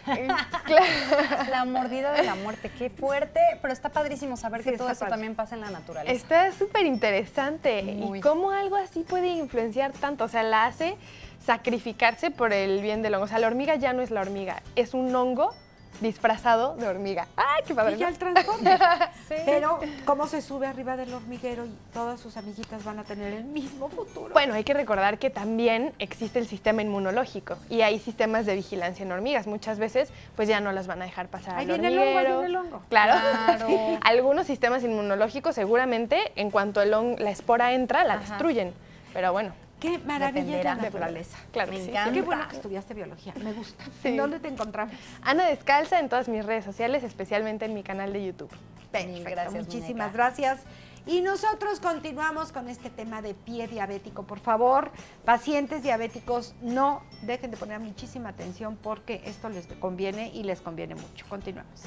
La mordida de la muerte, qué fuerte, pero está padrísimo saber Sí, que todo está eso padre. también pasa en la naturaleza. Está súper interesante. Muy. Y cómo algo así puede influenciar tanto. O sea, la hace sacrificarse por el bien del hongo. O sea, la hormiga ya no es la hormiga, es un hongo disfrazado de hormiga. ¡Ay, qué padre! Y ya ¿no? el transporte. Sí. Pero, ¿cómo se sube arriba del hormiguero y todas sus amiguitas van a tener el mismo futuro? Bueno, hay que recordar que también existe el sistema inmunológico y hay sistemas de vigilancia en hormigas. Muchas veces, pues ya no las van a dejar pasar Ahí al viene el hongo, ahí hormiguero. viene el hongo. Claro. Claro. Algunos sistemas inmunológicos seguramente, en cuanto el hon- la espora entra, la Ajá. destruyen. Pero bueno, Qué maravilla es Dependerá. la naturaleza. claro Me que sí. encanta. Qué bueno que estudiaste biología, me gusta. Sí. ¿En dónde te encontramos? Ana Descalza en todas mis redes sociales, especialmente en mi canal de YouTube. Perfecto, gracias, muchísimas muñeca. gracias. Y nosotros continuamos con este tema de pie diabético. Por favor, pacientes diabéticos, no dejen de poner muchísima atención porque esto les conviene y les conviene mucho. Continuamos.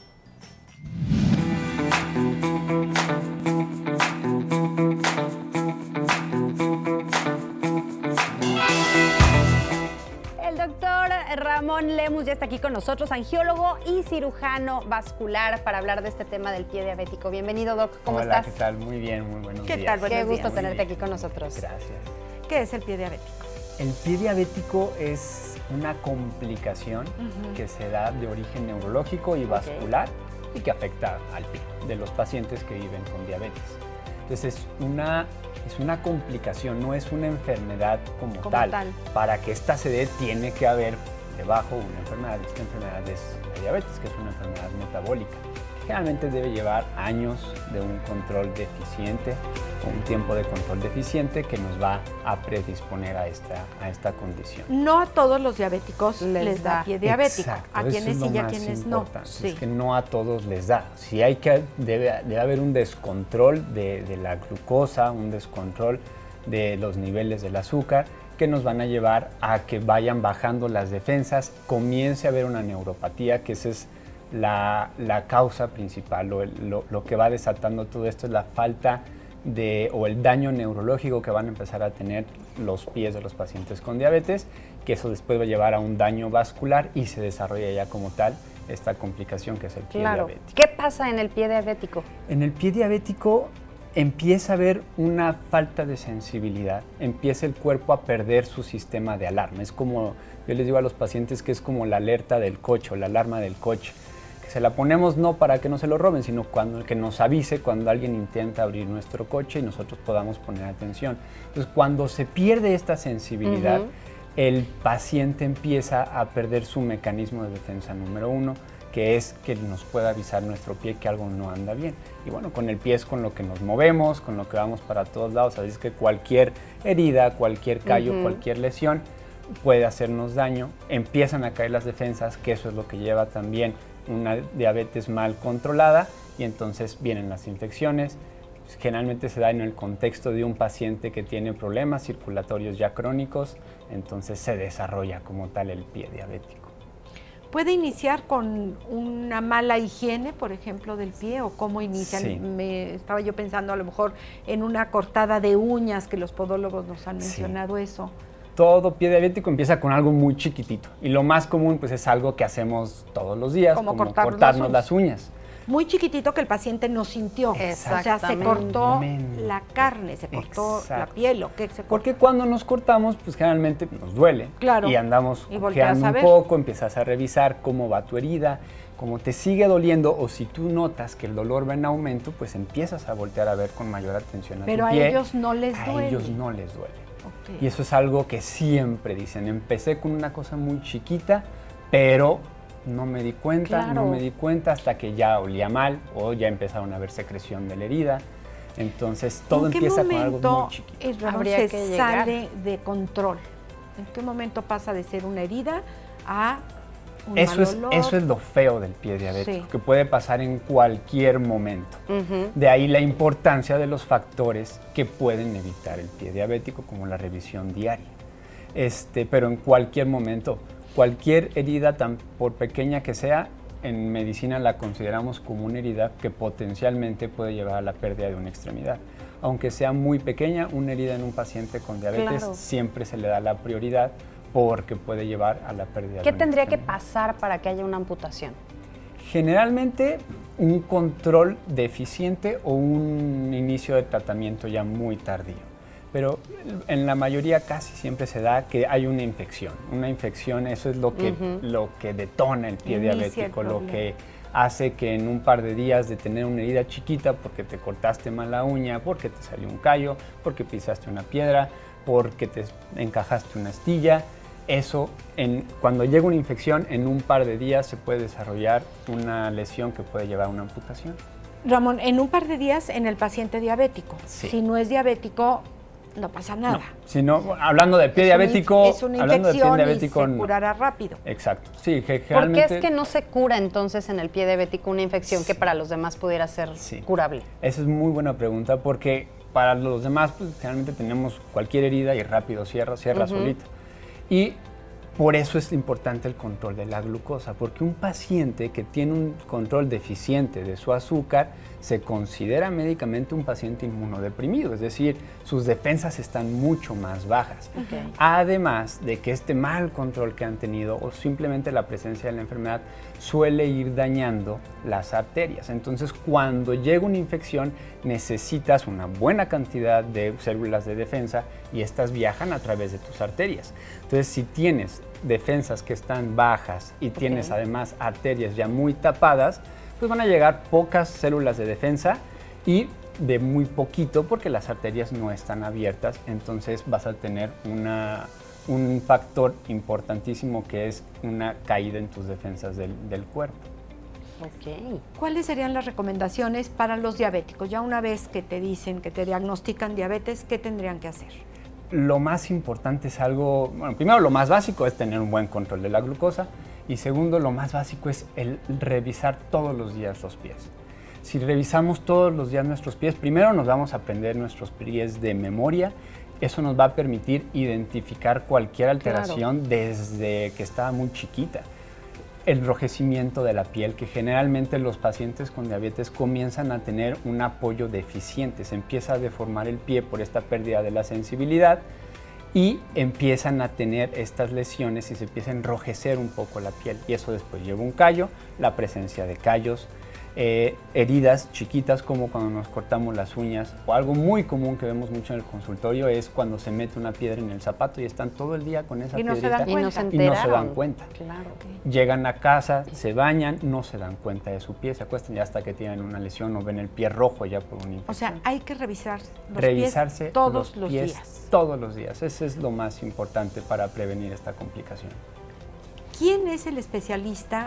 El doctor Ramón Lemus ya está aquí con nosotros, angiólogo y cirujano vascular, para hablar de este tema del pie diabético. Bienvenido, Doc. ¿Cómo Hola, estás? ¿qué tal? Muy bien, muy buenos ¿Qué días. tal? Buenos Qué gusto días. tenerte Muy aquí bien. con nosotros. Gracias. ¿Qué es el pie diabético? El pie diabético es una complicación Ujú. que se da de origen neurológico y vascular y que afecta al pie de los pacientes que viven con diabetes. Entonces es una, es una complicación, no es una enfermedad como, Como tal. tal. Para que esta se dé tiene que haber debajo una enfermedad. Esta enfermedad es la diabetes, que es una enfermedad metabólica. Generalmente debe llevar años de un control deficiente o un tiempo de control deficiente que nos va a predisponer a esta, a esta condición. No a todos los diabéticos les, Les da da. pie diabético. Exacto, A eso quienes es lo sí y a más quienes no. importante, Sí. Es que no a todos les da. Si hay que, debe, debe haber un descontrol de, de la glucosa, un descontrol de los niveles del azúcar, que nos van a llevar a que vayan bajando las defensas, comience a haber una neuropatía, que esa es la, la causa principal, o el- lo, lo que va desatando todo esto es la falta de, o el daño neurológico que van a empezar a tener los pies de los pacientes con diabetes, que eso después va a llevar a un daño vascular y se desarrolla ya como tal esta complicación que es el pie Claro. diabético. ¿Qué pasa en el pie diabético? En el pie diabético empieza a haber una falta de sensibilidad, empieza el cuerpo a perder su sistema de alarma. Es como, yo les digo a los pacientes que es como la alerta del coche, o la alarma del coche, que se la ponemos no para que no se lo roben, sino cuando, que nos avise cuando alguien intenta abrir nuestro coche y nosotros podamos poner atención. Entonces, cuando se pierde esta sensibilidad, Ujú. el paciente empieza a perder su mecanismo de defensa número uno, que es que nos pueda avisar nuestro pie que algo no anda bien. Y bueno, con el pie es con lo que nos movemos, con lo que vamos para todos lados, así es que cualquier herida, cualquier callo, uh-huh. cualquier lesión puede hacernos daño. Empiezan a caer las defensas, que eso es lo que lleva también una diabetes mal controlada, y entonces vienen las infecciones. Generalmente se da en el contexto de un paciente que tiene problemas circulatorios ya crónicos, entonces se desarrolla como tal el pie diabético. ¿Puede iniciar con una mala higiene, por ejemplo, del pie? ¿O cómo inician? Sí. Me estaba yo pensando a lo mejor en una cortada de uñas, que los podólogos nos han mencionado sí. eso. Todo pie diabético empieza con algo muy chiquitito, y lo más común pues es algo que hacemos todos los días, como, como cortarnos, cortarnos las las uñas. Muy chiquitito que el paciente no sintió. O sea, se cortó la carne, se cortó Exacto. la piel, ¿o qué se cortó? Porque cuando nos cortamos, pues generalmente nos duele. Claro. Y andamos y cojeando un poco, empiezas a revisar cómo va tu herida, cómo te sigue doliendo, o si tú notas que el dolor va en aumento, pues empiezas a voltear a ver con mayor atención a Pero tu a pie. ellos no les a duele. A ellos no les duele. Okay. Y eso es algo que siempre dicen, empecé con una cosa muy chiquita, pero no me di cuenta, claro. no me di cuenta hasta que ya olía mal o ya empezaron a ver secreción de la herida. Entonces todo empieza con algo muy chiquito. ¿En qué momento se sale de control? ¿En qué momento pasa de ser una herida a un eso mal es, olor? Eso es lo feo del pie diabético, sí. que puede pasar en cualquier momento. Uh-huh. De ahí la importancia de los factores que pueden evitar el pie diabético, como la revisión diaria. Este, pero en cualquier momento, cualquier herida, tan por pequeña que sea, en medicina la consideramos como una herida que potencialmente puede llevar a la pérdida de una extremidad. Aunque sea muy pequeña, una herida en un paciente con diabetes claro. siempre se le da la prioridad porque puede llevar a la pérdida de una extremidad. ¿Qué tendría que pasar para que haya una amputación? Generalmente un control deficiente o un inicio de tratamiento ya muy tardío. Pero en la mayoría casi siempre se da que hay una infección. Una infección, eso es lo que, uh-huh. lo que detona el pie Inicia diabético, el lo que hace que en un par de días de tener una herida chiquita porque te cortaste mal la uña, porque te salió un callo, porque pisaste una piedra, porque te encajaste una astilla, eso, en, cuando llega una infección, en un par de días se puede desarrollar una lesión que puede llevar a una amputación. Ramón, en un par de días en el paciente diabético. Sí. Si no es diabético, no pasa nada. No, si no, hablando de pie es diabético, una, es una hablando de pie infección diabético, y se curará rápido. Exacto. Sí, que generalmente... ¿Por qué es que no se cura entonces en el pie diabético una infección sí. que para los demás pudiera ser sí. curable? Esa es muy buena pregunta porque para los demás pues, generalmente tenemos cualquier herida y rápido cierra, cierra uh-huh. solita. Y por eso es importante el control de la glucosa, porque un paciente que tiene un control deficiente de su azúcar se considera médicamente un paciente inmunodeprimido, es decir, sus defensas están mucho más bajas. Okay. Además de que este mal control que han tenido o simplemente la presencia de la enfermedad suele ir dañando las arterias. Entonces, cuando llega una infección, necesitas una buena cantidad de células de defensa y estas viajan a través de tus arterias. Entonces, si tienes defensas que están bajas y okay. tienes además arterias ya muy tapadas, pues van a llegar pocas células de defensa y de muy poquito porque las arterias no están abiertas, entonces vas a tener una, un factor importantísimo que es una caída en tus defensas del, del cuerpo. Okay. ¿Cuáles serían las recomendaciones para los diabéticos? Ya una vez que te dicen, que te diagnostican diabetes, ¿qué tendrían que hacer? Lo más importante es algo, bueno, primero lo más básico es tener un buen control de la glucosa y segundo lo más básico es el revisar todos los días los pies. Si revisamos todos los días nuestros pies, primero nos vamos a aprender nuestros pies de memoria, eso nos va a permitir identificar cualquier alteración claro. desde que estaba muy chiquita. El enrojecimiento de la piel, que generalmente los pacientes con diabetes comienzan a tener un apoyo deficiente, se empieza a deformar el pie por esta pérdida de la sensibilidad y empiezan a tener estas lesiones y se empieza a enrojecer un poco la piel y eso después lleva un callo, la presencia de callos, eh, heridas chiquitas como cuando nos cortamos las uñas o algo muy común que vemos mucho en el consultorio es cuando se mete una piedra en el zapato y están todo el día con esa y no piedrita se dan cuenta. Y no se, y no se dan cuenta. Claro. Llegan a casa, se bañan, no se dan cuenta de su pie, se acuestan ya hasta que tienen una lesión o ven el pie rojo ya por una infección. O sea, hay que revisar los Revisarse pies todos los, los pies días. Todos los días, eso es lo más importante para prevenir esta complicación. ¿Quién es el especialista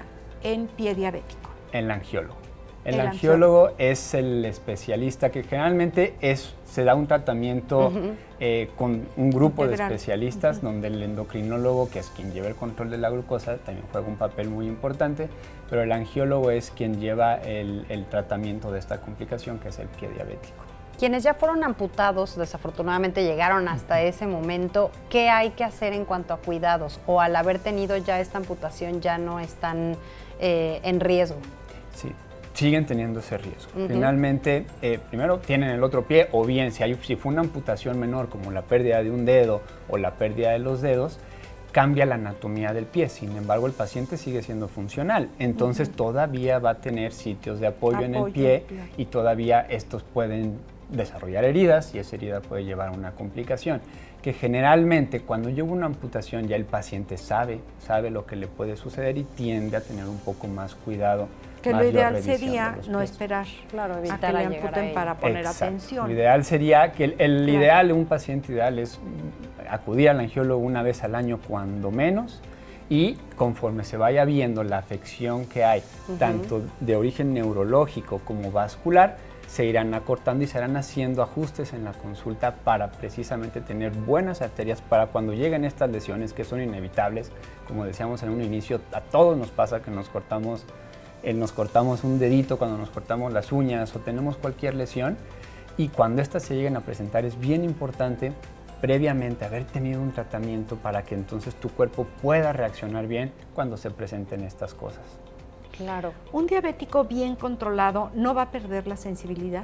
en pie diabético? El angiólogo. El, El angiólogo, angiólogo es el especialista que generalmente es, se da un tratamiento uh-huh. eh, con un grupo Integral. de especialistas, uh-huh. donde el endocrinólogo, que es quien lleva el control de la glucosa, también juega un papel muy importante, pero el angiólogo es quien lleva el, el tratamiento de esta complicación, que es el pie diabético. Quienes ya fueron amputados, desafortunadamente llegaron hasta uh-huh. ese momento, ¿qué hay que hacer en cuanto a cuidados? ¿O al haber tenido ya esta amputación ya no están eh, en riesgo? Sí. Siguen teniendo ese riesgo. Uh-huh. Finalmente, eh, primero tienen el otro pie, o bien si, hay, si fue una amputación menor, como la pérdida de un dedo o la pérdida de los dedos, cambia la anatomía del pie. Sin embargo, el paciente sigue siendo funcional. Entonces, uh-huh. todavía va a tener sitios de apoyo, apoyo en el pie claro. y todavía estos pueden desarrollar heridas y esa herida puede llevar a una complicación. Que generalmente, cuando lleva una amputación, ya el paciente sabe, sabe lo que le puede suceder y tiende a tener un poco más cuidado. Que lo ideal sería no esperar claro, a que le amputen para poner Exacto. atención. Lo ideal sería que el, el claro. ideal de un paciente ideal es acudir al angiólogo una vez al año cuando menos y conforme se vaya viendo la afección que hay, uh-huh. tanto de origen neurológico como vascular, se irán acortando y se irán haciendo ajustes en la consulta para precisamente tener buenas arterias para cuando lleguen estas lesiones que son inevitables. Como decíamos en un inicio, a todos nos pasa que nos cortamos Eh, nos cortamos un dedito, cuando nos cortamos las uñas o tenemos cualquier lesión y cuando estas se lleguen a presentar es bien importante previamente haber tenido un tratamiento para que entonces tu cuerpo pueda reaccionar bien cuando se presenten estas cosas. Claro. ¿Un diabético bien controlado no va a perder la sensibilidad?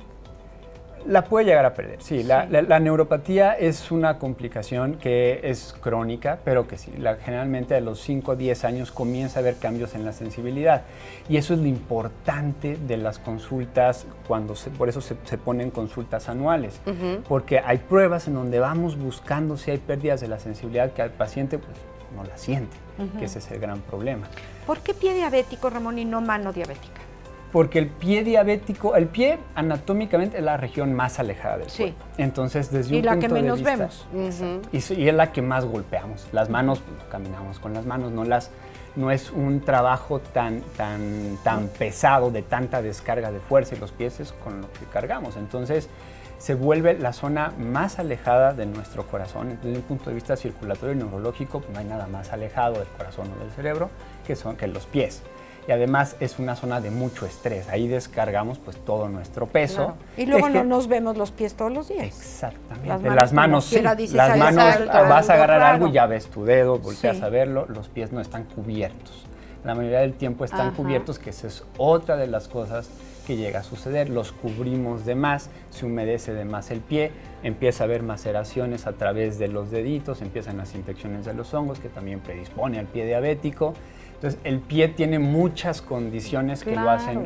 La puede llegar a perder, sí. sí. La, la, la neuropatía es una complicación que es crónica, pero que sí, la, generalmente a los cinco o diez años comienza a haber cambios en la sensibilidad. Y eso es lo importante de las consultas, cuando se, por eso se, se ponen consultas anuales. Uh-huh. Porque hay pruebas en donde vamos buscando si hay pérdidas de la sensibilidad que al paciente pues, no la siente, uh-huh. que ese es el gran problema. ¿Por qué pie diabético, Ramón, y no mano diabética? Porque el pie diabético, el pie anatómicamente es la región más alejada del sí. cuerpo. Entonces, desde y un la punto que menos de vista, vemos. Uh-huh. y, y es la que más golpeamos. Las manos, pues, no caminamos con las manos, no las, no es un trabajo tan, tan, tan pesado de tanta descarga de fuerza y los pies es con lo que cargamos. Entonces, se vuelve la zona más alejada de nuestro corazón. Desde un punto de vista circulatorio y neurológico, pues, no hay nada más alejado del corazón o del cerebro que, son, que los pies. Y además es una zona de mucho estrés. Ahí descargamos pues todo nuestro peso. Claro. Y luego no nos vemos los pies todos los días. Exactamente. Las manos, las manos sí. Dices, las manos algo, vas a agarrar algo y ya ves tu dedo, volteas sí. a verlo. Los pies no están cubiertos. La mayoría del tiempo están Ajá. cubiertos, que esa es otra de las cosas que llega a suceder. Los cubrimos de más, se humedece de más el pie, empieza a haber maceraciones a través de los deditos, empiezan las infecciones de los hongos, que también predispone al pie diabético. Entonces, el pie tiene muchas condiciones que claro. lo hacen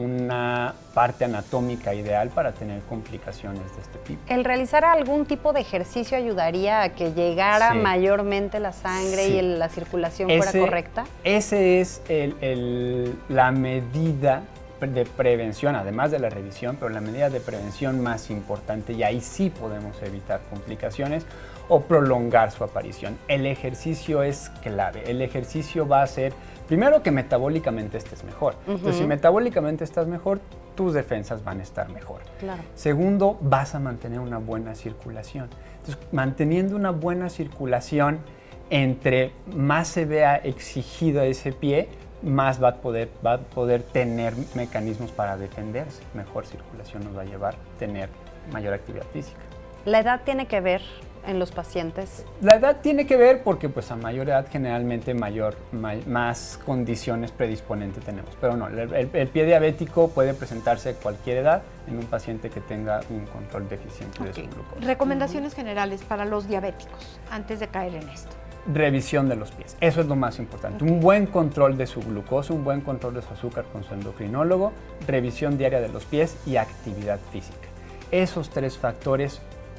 una parte anatómica ideal para tener complicaciones de este tipo. ¿El realizar algún tipo de ejercicio ayudaría a que llegara sí. mayormente la sangre sí. y el, la circulación ese, fuera correcta? Ese es el, el, la medida de prevención, además de la revisión, pero la medida de prevención más importante, y ahí sí podemos evitar complicaciones o prolongar su aparición. El ejercicio es clave. El ejercicio va a hacer, primero, que metabólicamente estés mejor. Uh-huh. Entonces, si metabólicamente estás mejor, tus defensas van a estar mejor. Claro. Segundo, vas a mantener una buena circulación. Entonces, manteniendo una buena circulación, entre más se vea exigido ese pie, más va a poder, va a poder tener mecanismos para defenderse. Mejor circulación nos va a llevar a tener mayor actividad física. ¿La edad tiene que ver en los pacientes? La edad tiene que ver porque pues a mayor edad generalmente mayor, ma más condiciones predisponentes tenemos. Pero no, el, el, el pie diabético puede presentarse a cualquier edad en un paciente que tenga un control deficiente okay. de su glucosa. Recomendaciones uh-huh. generales para los diabéticos antes de caer en esto. Revisión de los pies, eso es lo más importante. Okay. Un buen control de su glucosa, un buen control de su azúcar con su endocrinólogo, revisión diaria de los pies y actividad física. Esos tres factores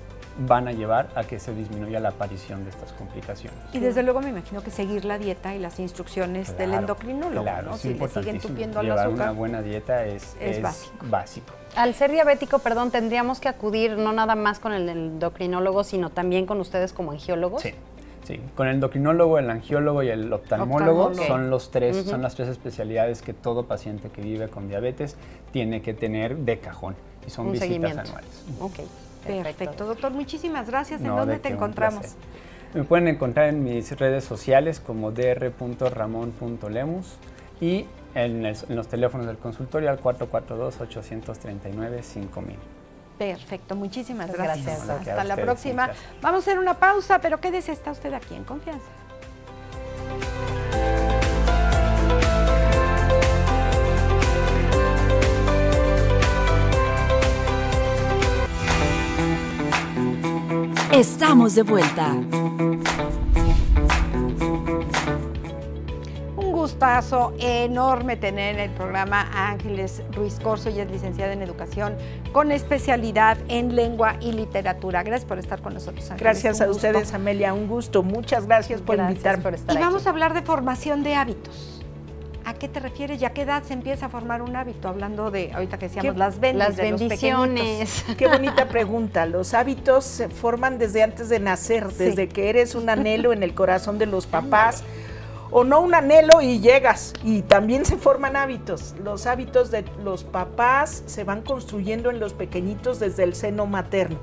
van a llevar a que se disminuya la aparición de estas complicaciones. Y desde luego me imagino que seguir la dieta y las instrucciones claro, del endocrinólogo, claro, ¿no? Es si le siguen tupiendo al Llevar azúcar. una buena dieta es, es, es básico. básico. Al ser diabético, perdón, tendríamos que acudir no nada más con el endocrinólogo, sino también con ustedes como angiólogos. Sí. Sí, con el endocrinólogo, el angiólogo y el oftalmólogo, Oftalmólogo. son los tres, Ujú. son las tres especialidades que todo paciente que vive con diabetes tiene que tener de cajón y son Un visitas seguimiento. anuales. Ok, Perfecto. Doctor, muchísimas gracias. ¿En No, dónde de te qué, un encontramos? placer. Me pueden encontrar en mis redes sociales como d r punto ramón punto lemus y en, el- en los teléfonos del consultorio al cuatro cuatro dos, ocho tres nueve, cinco mil. Perfecto, muchísimas Muchas gracias. gracias. Hola, que a Hasta la ustedes, próxima. un placer. Vamos a hacer una pausa, pero quédese, está usted aquí en confianza. Estamos de vuelta. Un gustazo enorme tener en el programa a Ángeles Ruiz Corzo. Ella es licenciada en Educación con especialidad en lengua y literatura. Gracias por estar con nosotros, Ángeles. Gracias Un a gusto. ustedes, Amelia, un gusto. Muchas gracias por Gracias invitarme. por estar Y vamos aquí. a hablar de formación de hábitos. ¿A qué te refieres? ¿Y a qué edad se empieza a formar un hábito? Hablando de, ahorita que decíamos, ¿Qué? las bendis Las de los bendiciones. Qué bonita pregunta. Los hábitos se forman desde antes de nacer, desde que eres un anhelo en el corazón de los papás, o no un anhelo y llegas, y también se forman hábitos. Los hábitos de los papás se van construyendo en los pequeñitos desde el seno materno.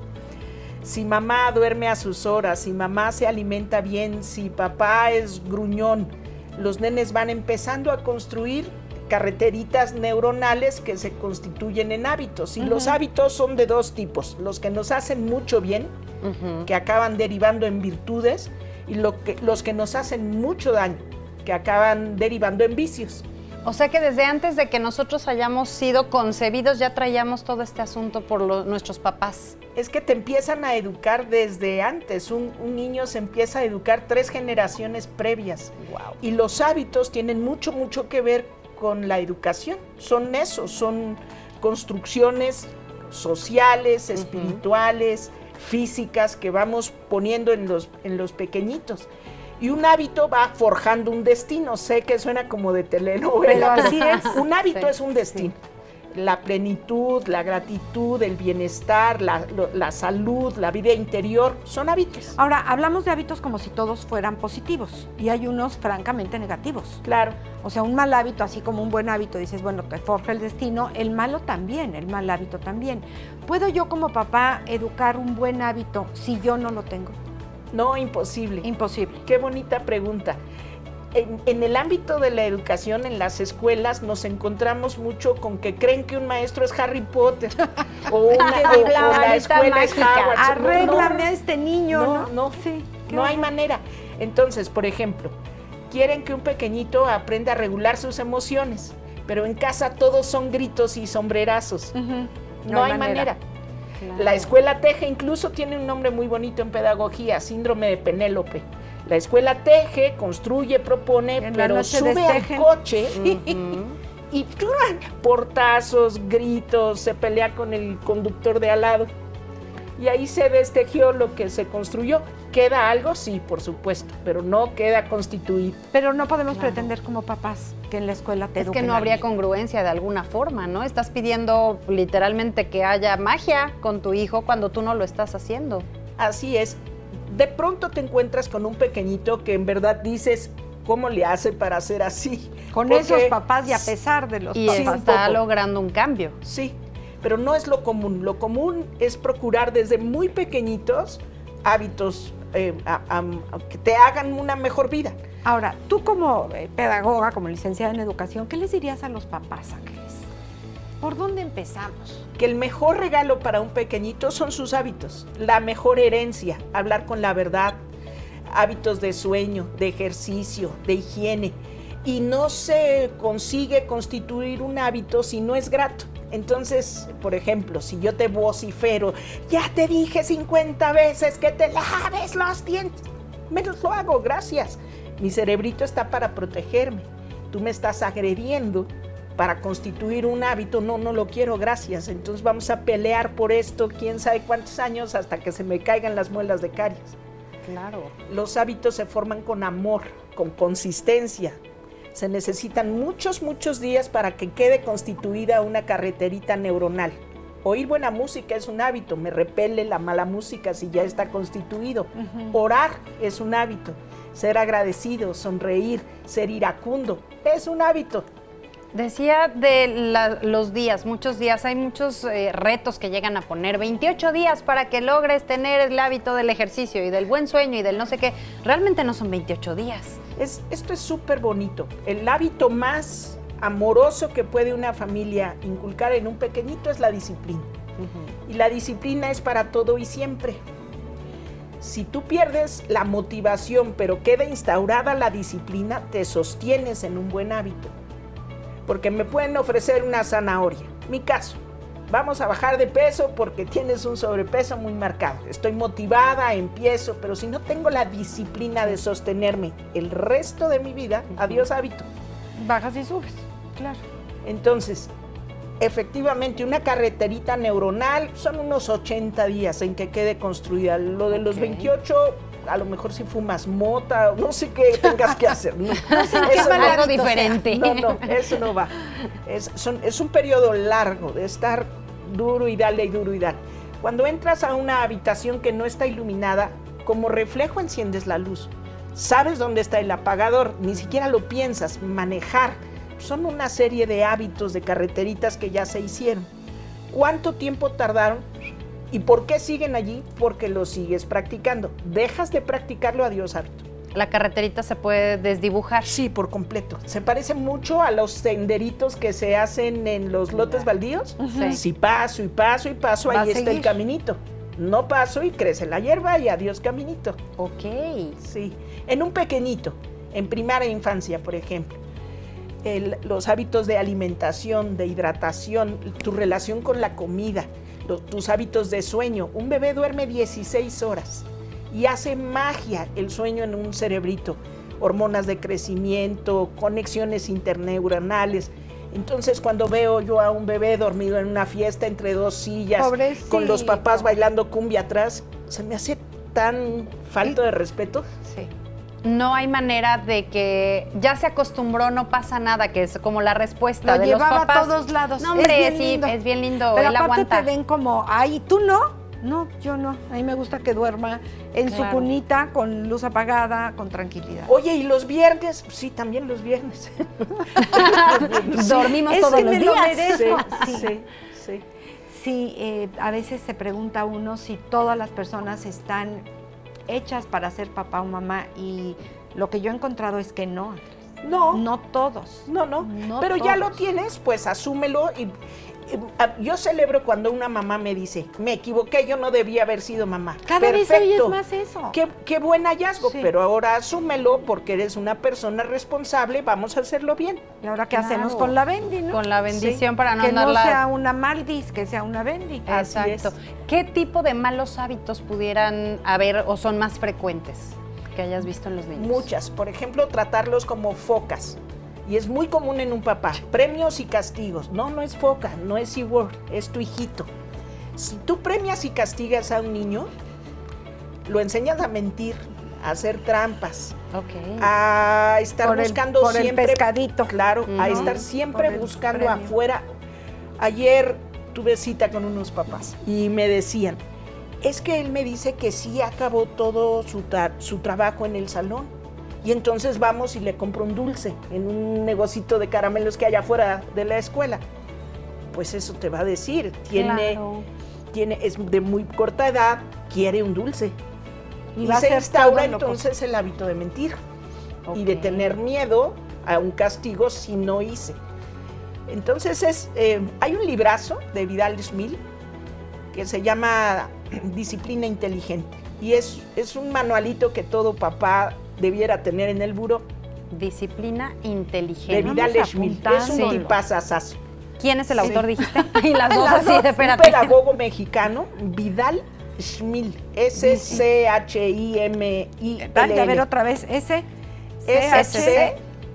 Si mamá duerme a sus horas, si mamá se alimenta bien, si papá es gruñón, los nenes van empezando a construir carreteritas neuronales que se constituyen en hábitos. Y los hábitos son de dos tipos: los que nos hacen mucho bien, Ujú. que acaban derivando en virtudes, y lo que, los que nos hacen mucho daño, que acaban derivando en vicios. O sea que desde antes de que nosotros hayamos sido concebidos ya traíamos todo este asunto por lo- nuestros papás. Es que te empiezan a educar desde antes. Un, un niño se empieza a educar tres generaciones previas. Wow. Y los hábitos tienen mucho, mucho que ver con la educación. Son eso, son construcciones sociales, espirituales, físicas que vamos poniendo en los, en los pequeñitos. Y un hábito va forjando un destino. Sé que suena como de telenovela, Pero así es. Un hábito Sí, es un destino. La plenitud, la gratitud, el bienestar, la, lo- la salud, la vida interior, son hábitos. Ahora, hablamos de hábitos como si todos fueran positivos y hay unos francamente negativos. Claro. O sea, un mal hábito, así como un buen hábito, dices, bueno, te forja el destino, el malo también, el mal hábito también. ¿Puedo yo como papá educar un buen hábito si yo no lo tengo? No, imposible. Imposible. Qué bonita pregunta. En, en el ámbito de la educación, en las escuelas, nos encontramos mucho con que creen que un maestro es Harry Potter o, una, Que o- vive la o la varita escuela es mágica. Hogwarts. No, Arréglame no, a este niño, no, ¿no? no, Sí. qué no hay horror. manera. Entonces, por ejemplo, quieren que un pequeñito aprenda a regular sus emociones, pero en casa todos son gritos y sombrerazos. Ujú. No, hay manera. La escuela Teje incluso tiene un nombre muy bonito en pedagogía, síndrome de Penélope. La escuela teje, construye, propone, En la pero noche sube destejen. al coche Ujú. y ¡tran! Portazos, gritos, se pelea con el conductor de al lado. Y ahí se destejió lo que se construyó. ¿Queda algo? Sí, por supuesto, pero no queda constituido. Pero no podemos pretender como papás que en la escuela te Es que eduquen no a habría mí. congruencia de alguna forma, ¿no? Estás pidiendo literalmente que haya magia con tu hijo cuando tú no lo estás haciendo. Así es. De pronto te encuentras con un pequeñito que en verdad dices, ¿cómo le hace para ser así? Con Porque- esos papás y a pesar de los Y papás. Sí, un está poco. logrando un cambio. Sí, pero no es lo común. Lo común es procurar desde muy pequeñitos hábitos eh, a- a- a que te hagan una mejor vida. Ahora, tú como eh, pedagoga, como licenciada en educación, ¿qué les dirías a los papás, Ángeles? ¿Por dónde empezamos? Que el mejor regalo para un pequeñito son sus hábitos, la mejor herencia, hablar con la verdad, hábitos de sueño, de ejercicio, de higiene. Y no se consigue constituir un hábito si no es grato. Entonces, por ejemplo, si yo te vocifero, ya te dije cincuenta veces que te laves los dientes, menos lo hago, gracias. Mi cerebrito está para protegerme. Tú me estás agrediendo para constituir un hábito, no, no lo quiero, gracias. Entonces vamos a pelear por esto, quién sabe cuántos años, hasta que se me caigan las muelas de caries. Claro. Los hábitos se forman con amor, con consistencia. Se necesitan muchos, muchos días para que quede constituida una carreterita neuronal. Oír buena música es un hábito, me repele la mala música si ya está constituido. Uh-huh. Orar es un hábito, ser agradecido, sonreír, ser iracundo, es un hábito. Decía de la, los días, muchos días, hay muchos eh, retos que llegan a poner, veintiocho días para que logres tener el hábito del ejercicio y del buen sueño y del no sé qué. Realmente no son veintiocho días. Es, esto es súper bonito. El hábito más amoroso que puede una familia inculcar en un pequeñito es la disciplina. Uh-huh. Y la disciplina es para todo y siempre. Si tú pierdes la motivación, pero queda instaurada la disciplina, te sostienes en un buen hábito. Porque me pueden ofrecer una zanahoria. Mi caso, vamos a bajar de peso porque tienes un sobrepeso muy marcado. Estoy motivada, empiezo, pero si no tengo la disciplina de sostenerme el resto de mi vida, uh-huh. adiós hábito. Bajas y subes, claro. Entonces, efectivamente, una carreterita neuronal son unos ochenta días en que quede construida. Lo de los okay. veintiocho, a lo mejor si fumas mota, no sé qué tengas que hacer. No, no sé qué es algo diferente. No, no, eso no va. Es, son, es un periodo largo de estar duro y dale y duro y dale. Cuando entras a una habitación que no está iluminada, como reflejo enciendes la luz. Sabes dónde está el apagador, ni siquiera lo piensas, manejar. Son una serie de hábitos de carreteritas que ya se hicieron. ¿Cuánto tiempo tardaron? ¿Y por qué siguen allí? Porque lo sigues practicando. Dejas de practicarlo, adiós hábito. ¿La carreterita se puede desdibujar? Sí, por completo. Se parece mucho a los senderitos que se hacen en los lotes baldíos. Uh-huh. Si paso y paso y paso, ahí está el caminito. No paso y crece la hierba y adiós caminito. Ok. Sí. En un pequeñito, en primaria infancia, por ejemplo. El, los hábitos de alimentación, de hidratación, tu relación con la comida, los, tus hábitos de sueño. Un bebé duerme dieciséis horas y hace magia el sueño en un cerebrito. Hormonas de crecimiento, conexiones interneuronales. Entonces, cuando veo yo a un bebé dormido en una fiesta entre dos sillas, pobrecito, con los papás bailando cumbia atrás, se me hace tan falto de respeto. Sí. No hay manera de que ya se acostumbró, no pasa nada, que es como la respuesta lo de los papás. Lo llevaba a todos lados. No, hombre, es sí, lindo. Es bien lindo. Pero él aparte aguanta. Te ven como, ay, ¿tú no? No, yo no. A mí me gusta que duerma en claro. su cunita, con luz apagada, con tranquilidad. Oye, ¿y los viernes? Sí, también los viernes. Dormimos es todos que los me días. Lo merezco. Sí, sí, sí. Sí, eh, a veces se pregunta uno si todas las personas están hechas para ser papá o mamá y lo que yo he encontrado es que no. No. No todos. No, no. no Pero todos. Ya lo tienes, pues asúmelo. Y, y, yo celebro cuando una mamá me dice, me equivoqué, yo no debía haber sido mamá. Cada Perfecto. vez oyes más eso. Qué, qué buen hallazgo, sí. Pero ahora asúmelo porque eres una persona responsable, vamos a hacerlo bien. ¿Y ahora qué claro. hacemos con la bendi, no? Con la bendición sí. para no que andarla... no sea una maldis, que sea una bendi. Exacto. ¿Qué tipo de malos hábitos pudieran haber o son más frecuentes que hayas visto en los niños? Muchas. Por ejemplo, tratarlos como focas. Y es muy común en un papá. Premios y castigos. No, no es foca, no es SeaWorld, es tu hijito. Si tú premias y castigas a un niño, lo enseñas a mentir, a hacer trampas, okay. a estar por buscando el, por siempre. El pescadito. Claro, uh-huh. a estar siempre buscando premio. afuera. Ayer tuve cita con unos papás y me decían, es que él me dice que sí acabó todo su, tra- su trabajo en el salón. Y entonces vamos y le compro un dulce en un negocito de caramelos que hay afuera de la escuela. Pues eso te va a decir, tiene, claro. tiene, es de muy corta edad, quiere un dulce. Y, y va a se instaura todo entonces el hábito de mentir okay. y de tener miedo a un castigo si no hice. Entonces es, eh, hay un librazo de Vidal Schmil que se llama Disciplina Inteligente. Y es, es un manualito que todo papá debiera tener en el buró. Disciplina inteligente. De Vidal Schmil. Es un sí. tipazazazo. ¿Quién es el sí. autor, dijiste? Y las dos así, Un espérate. pedagogo mexicano, Vidal Schmil. S C H I M I L L. Dale, a ver otra vez. S. S C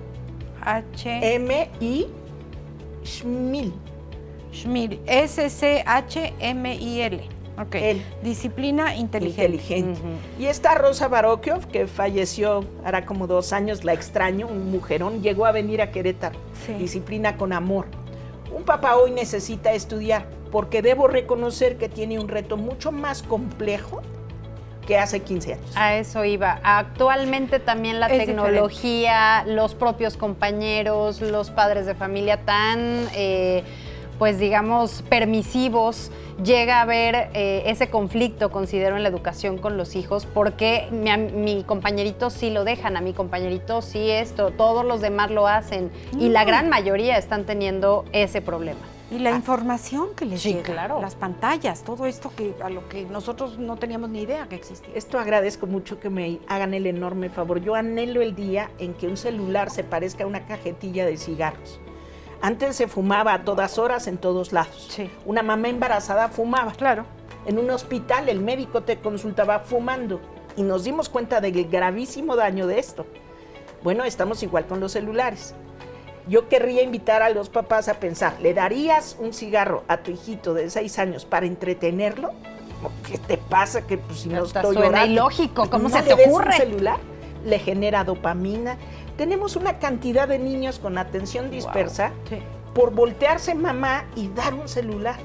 H M I Schmil. Schmil. S C H M I L. Ok. Él. Disciplina inteligente. Inteligente. Uh-huh. Y esta Rosa Barokiov, que falleció hará como dos años, la extraño, un mujerón, llegó a venir a Querétaro. Sí. Disciplina con amor. Un papá hoy necesita estudiar. porque debo reconocer que tiene un reto mucho más complejo que hace quince años. A eso iba. Actualmente también la Es tecnología, los propios compañeros, los padres de familia tan, eh, pues digamos, permisivos, llega a haber eh, ese conflicto, considero, en la educación con los hijos, porque mi, a mi compañerito sí lo dejan, a mi compañerito sí esto, todos los demás lo hacen, y la gran mayoría están teniendo ese problema. Y la información que les Sí, llega, claro. las pantallas, todo esto que a lo que nosotros no teníamos ni idea que existía. Esto agradezco mucho que me hagan el enorme favor. Yo anhelo el día en que un celular se parezca a una cajetilla de cigarros. Antes se fumaba a todas horas en todos lados. Sí. Una mamá embarazada fumaba. Claro. En un hospital el médico te consultaba fumando y nos dimos cuenta del gravísimo daño de esto. Bueno, estamos igual con los celulares. Yo querría invitar a los papás a pensar, ¿le darías un cigarro a tu hijito de seis años para entretenerlo? ¿Qué te pasa? Que pues, si no Hasta estoy suena orando, ilógico, ¿cómo no se le te des un ocurre? celular, le genera dopamina. Tenemos una cantidad de niños con atención dispersa Sí. por voltearse mamá y dar un celular.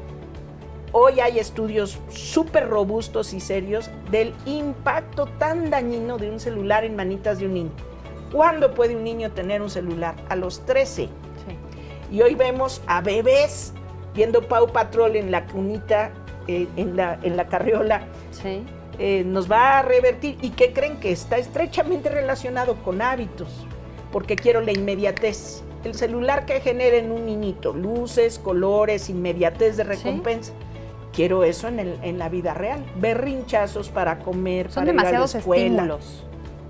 Hoy hay estudios súper robustos y serios del impacto tan dañino de un celular en manitas de un niño. ¿Cuándo puede un niño tener un celular? A los trece. Sí. Y hoy vemos a bebés viendo Paw Patrol en la cunita, eh, en, la, en la carriola. Sí. Eh, nos va a revertir. ¿Y qué creen? Que está estrechamente relacionado con hábitos, porque quiero la inmediatez. El celular que genera en un niñito, luces, colores, inmediatez de recompensa. ¿Sí? Quiero eso en, el, en la vida real. Berrinchazos para comer, Son para demasiados ir a la escuela. estímulos.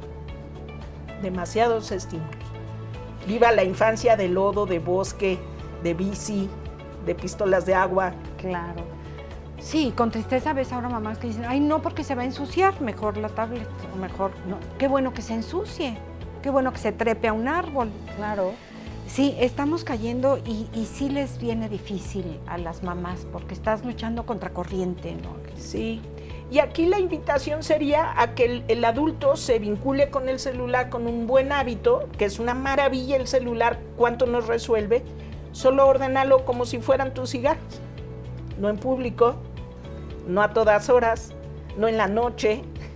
Demasiados estímulos. Viva la infancia de lodo, de bosque, de bici, de pistolas de agua. Claro. Sí, con tristeza ves ahora mamás que dicen, ay, no, porque se va a ensuciar, mejor la tablet, o mejor, no. Qué bueno que se ensucie, qué bueno que se trepe a un árbol. Claro. Sí, estamos cayendo y, y sí les viene difícil a las mamás, porque estás luchando contra corriente, ¿no? Sí, y aquí la invitación sería a que el, el adulto se vincule con el celular con un buen hábito, que es una maravilla el celular, cuánto nos resuelve, solo ordénalo como si fueran tus cigarros, no en público, no a todas horas, no en la noche.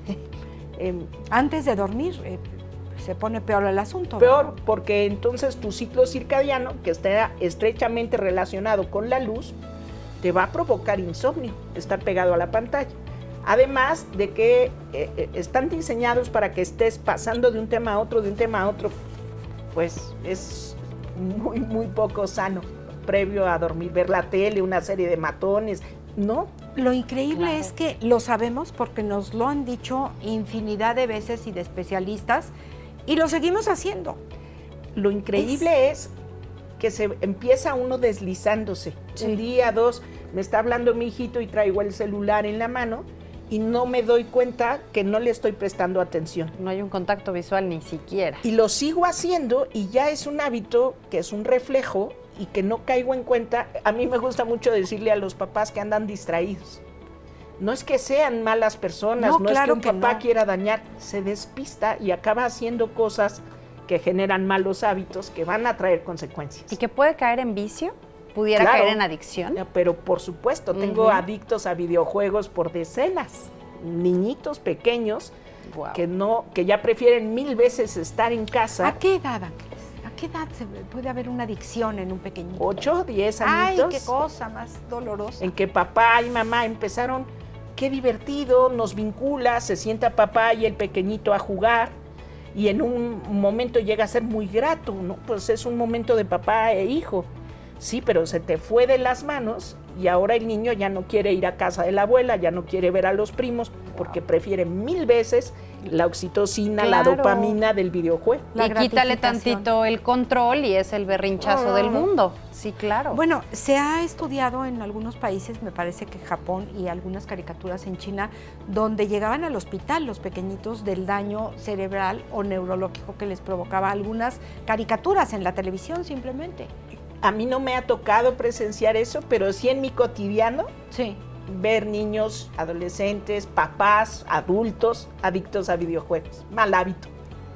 eh, Antes de dormir eh, se pone peor el asunto. Peor, ¿verdad? porque entonces tu ciclo circadiano, que está estrechamente relacionado con la luz, te va a provocar insomnio, estar pegado a la pantalla. Además de que eh, están diseñados para que estés pasando de un tema a otro, de un tema a otro, pues es muy, muy poco sano previo a dormir, ver la tele, una serie de matones, ¿no? Lo increíble Claro. es que lo sabemos porque nos lo han dicho infinidad de veces y de especialistas y lo seguimos haciendo. Lo increíble es, es que se empieza uno deslizándose. Sí. Un día, dos, me está hablando mi hijito y traigo el celular en la mano y no me doy cuenta que no le estoy prestando atención. No hay un contacto visual ni siquiera. Y lo sigo haciendo y ya es un hábito que es un reflejo y que no caigo en cuenta. A mí me gusta mucho decirle a los papás que andan distraídos. No es que sean malas personas, No, no, claro es que un que papá no. quiera dañar, se despista y acaba haciendo cosas que generan malos hábitos que van a traer consecuencias. ¿Y que puede caer en vicio? ¿Pudiera Claro. caer en adicción? Pero por supuesto, tengo Ujú. adictos a videojuegos por decenas, niñitos pequeños Guau. que no, que ya prefieren mil veces estar en casa. ¿A qué edad, Ángeles? ¿A qué edad se puede haber una adicción en un pequeñito? ocho, diez Ay, añitos. qué cosa más dolorosa. En que papá y mamá empezaron, qué divertido, nos vincula, se sienta papá y el pequeñito a jugar y en un momento llega a ser muy grato, ¿no? Pues es un momento de papá e hijo. Sí, pero se te fue de las manos y ahora el niño ya no quiere ir a casa de la abuela, ya no quiere ver a los primos porque prefiere mil veces la oxitocina, Claro. la dopamina del videojuego. La Y quítale gratificación. tantito el control y es el berrinchazo del mundo. Sí, claro. Bueno, se ha estudiado en algunos países, me parece que Japón y algunas caricaturas en China, donde llegaban al hospital los pequeñitos del daño cerebral o neurológico que les provocaba algunas caricaturas en la televisión simplemente. A mí no me ha tocado presenciar eso, pero sí en mi cotidiano Sí. ver niños, adolescentes, papás, adultos adictos a videojuegos. Mal hábito.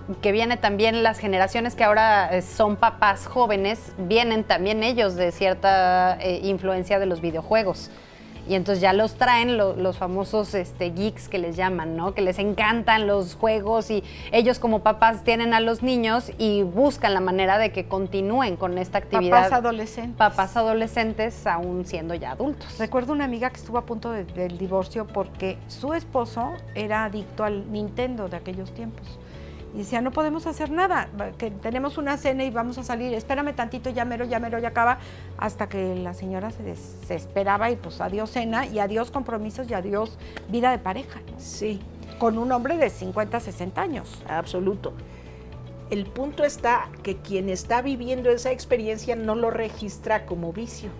que viene también las generaciones que ahora eh, son papás jóvenes, vienen también ellos de cierta eh, influencia de los videojuegos. Y entonces ya los traen lo, los famosos este, geeks que les llaman, ¿no? Que les encantan los juegos y ellos como papás tienen a los niños y buscan la manera de que continúen con esta actividad. Papás adolescentes. Papás adolescentes aún siendo ya adultos. Recuerdo una amiga que estuvo a punto de, del divorcio porque su esposo era adicto al Nintendo de aquellos tiempos. Y decía, no podemos hacer nada, que tenemos una cena y vamos a salir, espérame tantito, ya mero, ya mero, ya acaba, hasta que la señora se desesperaba y pues adiós cena y adiós compromisos y adiós vida de pareja, ¿no? Sí. Con un hombre de cincuenta, sesenta años. Absoluto. El punto está que quien está viviendo esa experiencia no lo registra como vicio.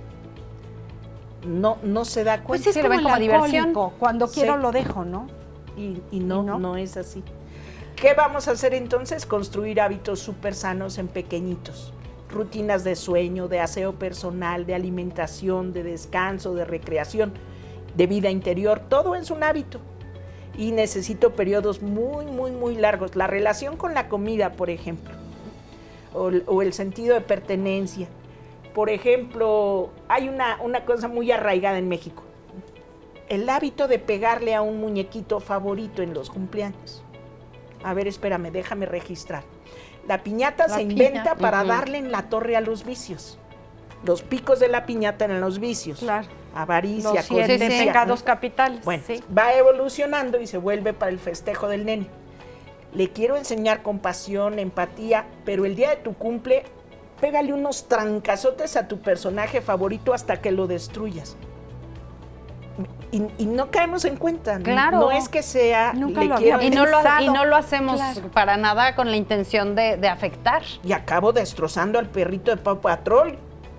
No, no se da cuenta. Pues es Sí, lo como ven el como diversión. alcohólico, cuando Sí. quiero lo dejo, ¿no? Y, y no, ¿Y no? no es así. ¿Qué vamos a hacer entonces? Construir hábitos súper sanos en pequeñitos. Rutinas de sueño, de aseo personal, de alimentación, de descanso, de recreación, de vida interior. Todo es un hábito. Y necesito periodos muy, muy, muy largos. La relación con la comida, por ejemplo. O, o el sentido de pertenencia. Por ejemplo, hay una, una cosa muy arraigada en México. El hábito de pegarle a un muñequito favorito en los cumpleaños. A ver, espérame, déjame registrar. La piñata La se piña. inventa para Ujú. darle en la torre a los vicios. Los picos de la piñata eran los vicios. Claro. Avaricia, Los siete codicia. pecados capitales. Bueno, sí. va evolucionando y se vuelve para el festejo del nene. Le quiero enseñar compasión, empatía, pero el día de tu cumple, pégale unos trancazotes a tu personaje favorito hasta que lo destruyas. Y, y no caemos en cuenta. Claro. No es que sea... Nunca le lo quiero- había Y no, lo, pensado. y no lo hacemos Claro. para nada con la intención de, de afectar. Y acabo destrozando al perrito de Paw Patrol.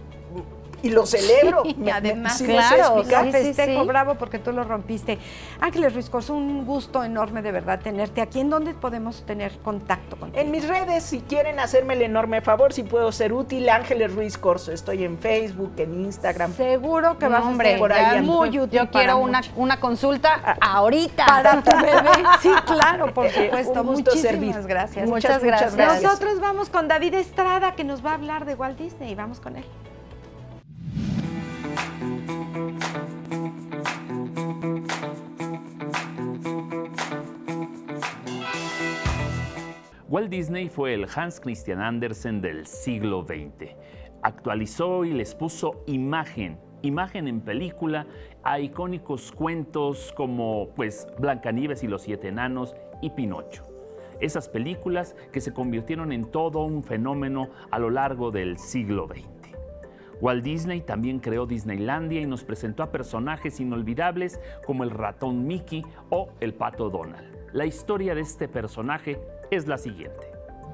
Y lo celebro. Y Me- me- además, ¿sí me sé claro, explicar? sí, festejo sí. bravo porque tú lo rompiste. Ángeles Ruiz Corzo, un gusto enorme de verdad tenerte aquí. ¿En dónde podemos tener contacto contigo? En mis redes, si quieren hacerme el enorme favor, si puedo ser útil, Ángeles Ruiz Corzo. Estoy en Facebook, en Instagram. Seguro que No, vas hombre, a ser por ahí ando. muy útil Yo para quiero una, mucho. una consulta ahorita. Para tu bebé. Sí, claro, por supuesto. Un gusto Muchísimas servir. gracias. Muchas gracias. Nosotros vamos con David Estrada, que nos va a hablar de Walt Disney. Vamos con él. Walt Disney fue el Hans Christian Andersen del siglo veinte. Actualizó y les puso imagen, imagen en película a icónicos cuentos como pues Blancanieves y los siete enanos y Pinocho. Esas películas que se convirtieron en todo un fenómeno a lo largo del siglo veinte. Walt Disney también creó Disneylandia y nos presentó a personajes inolvidables como el ratón Mickey o el pato Donald. La historia de este personaje es la siguiente.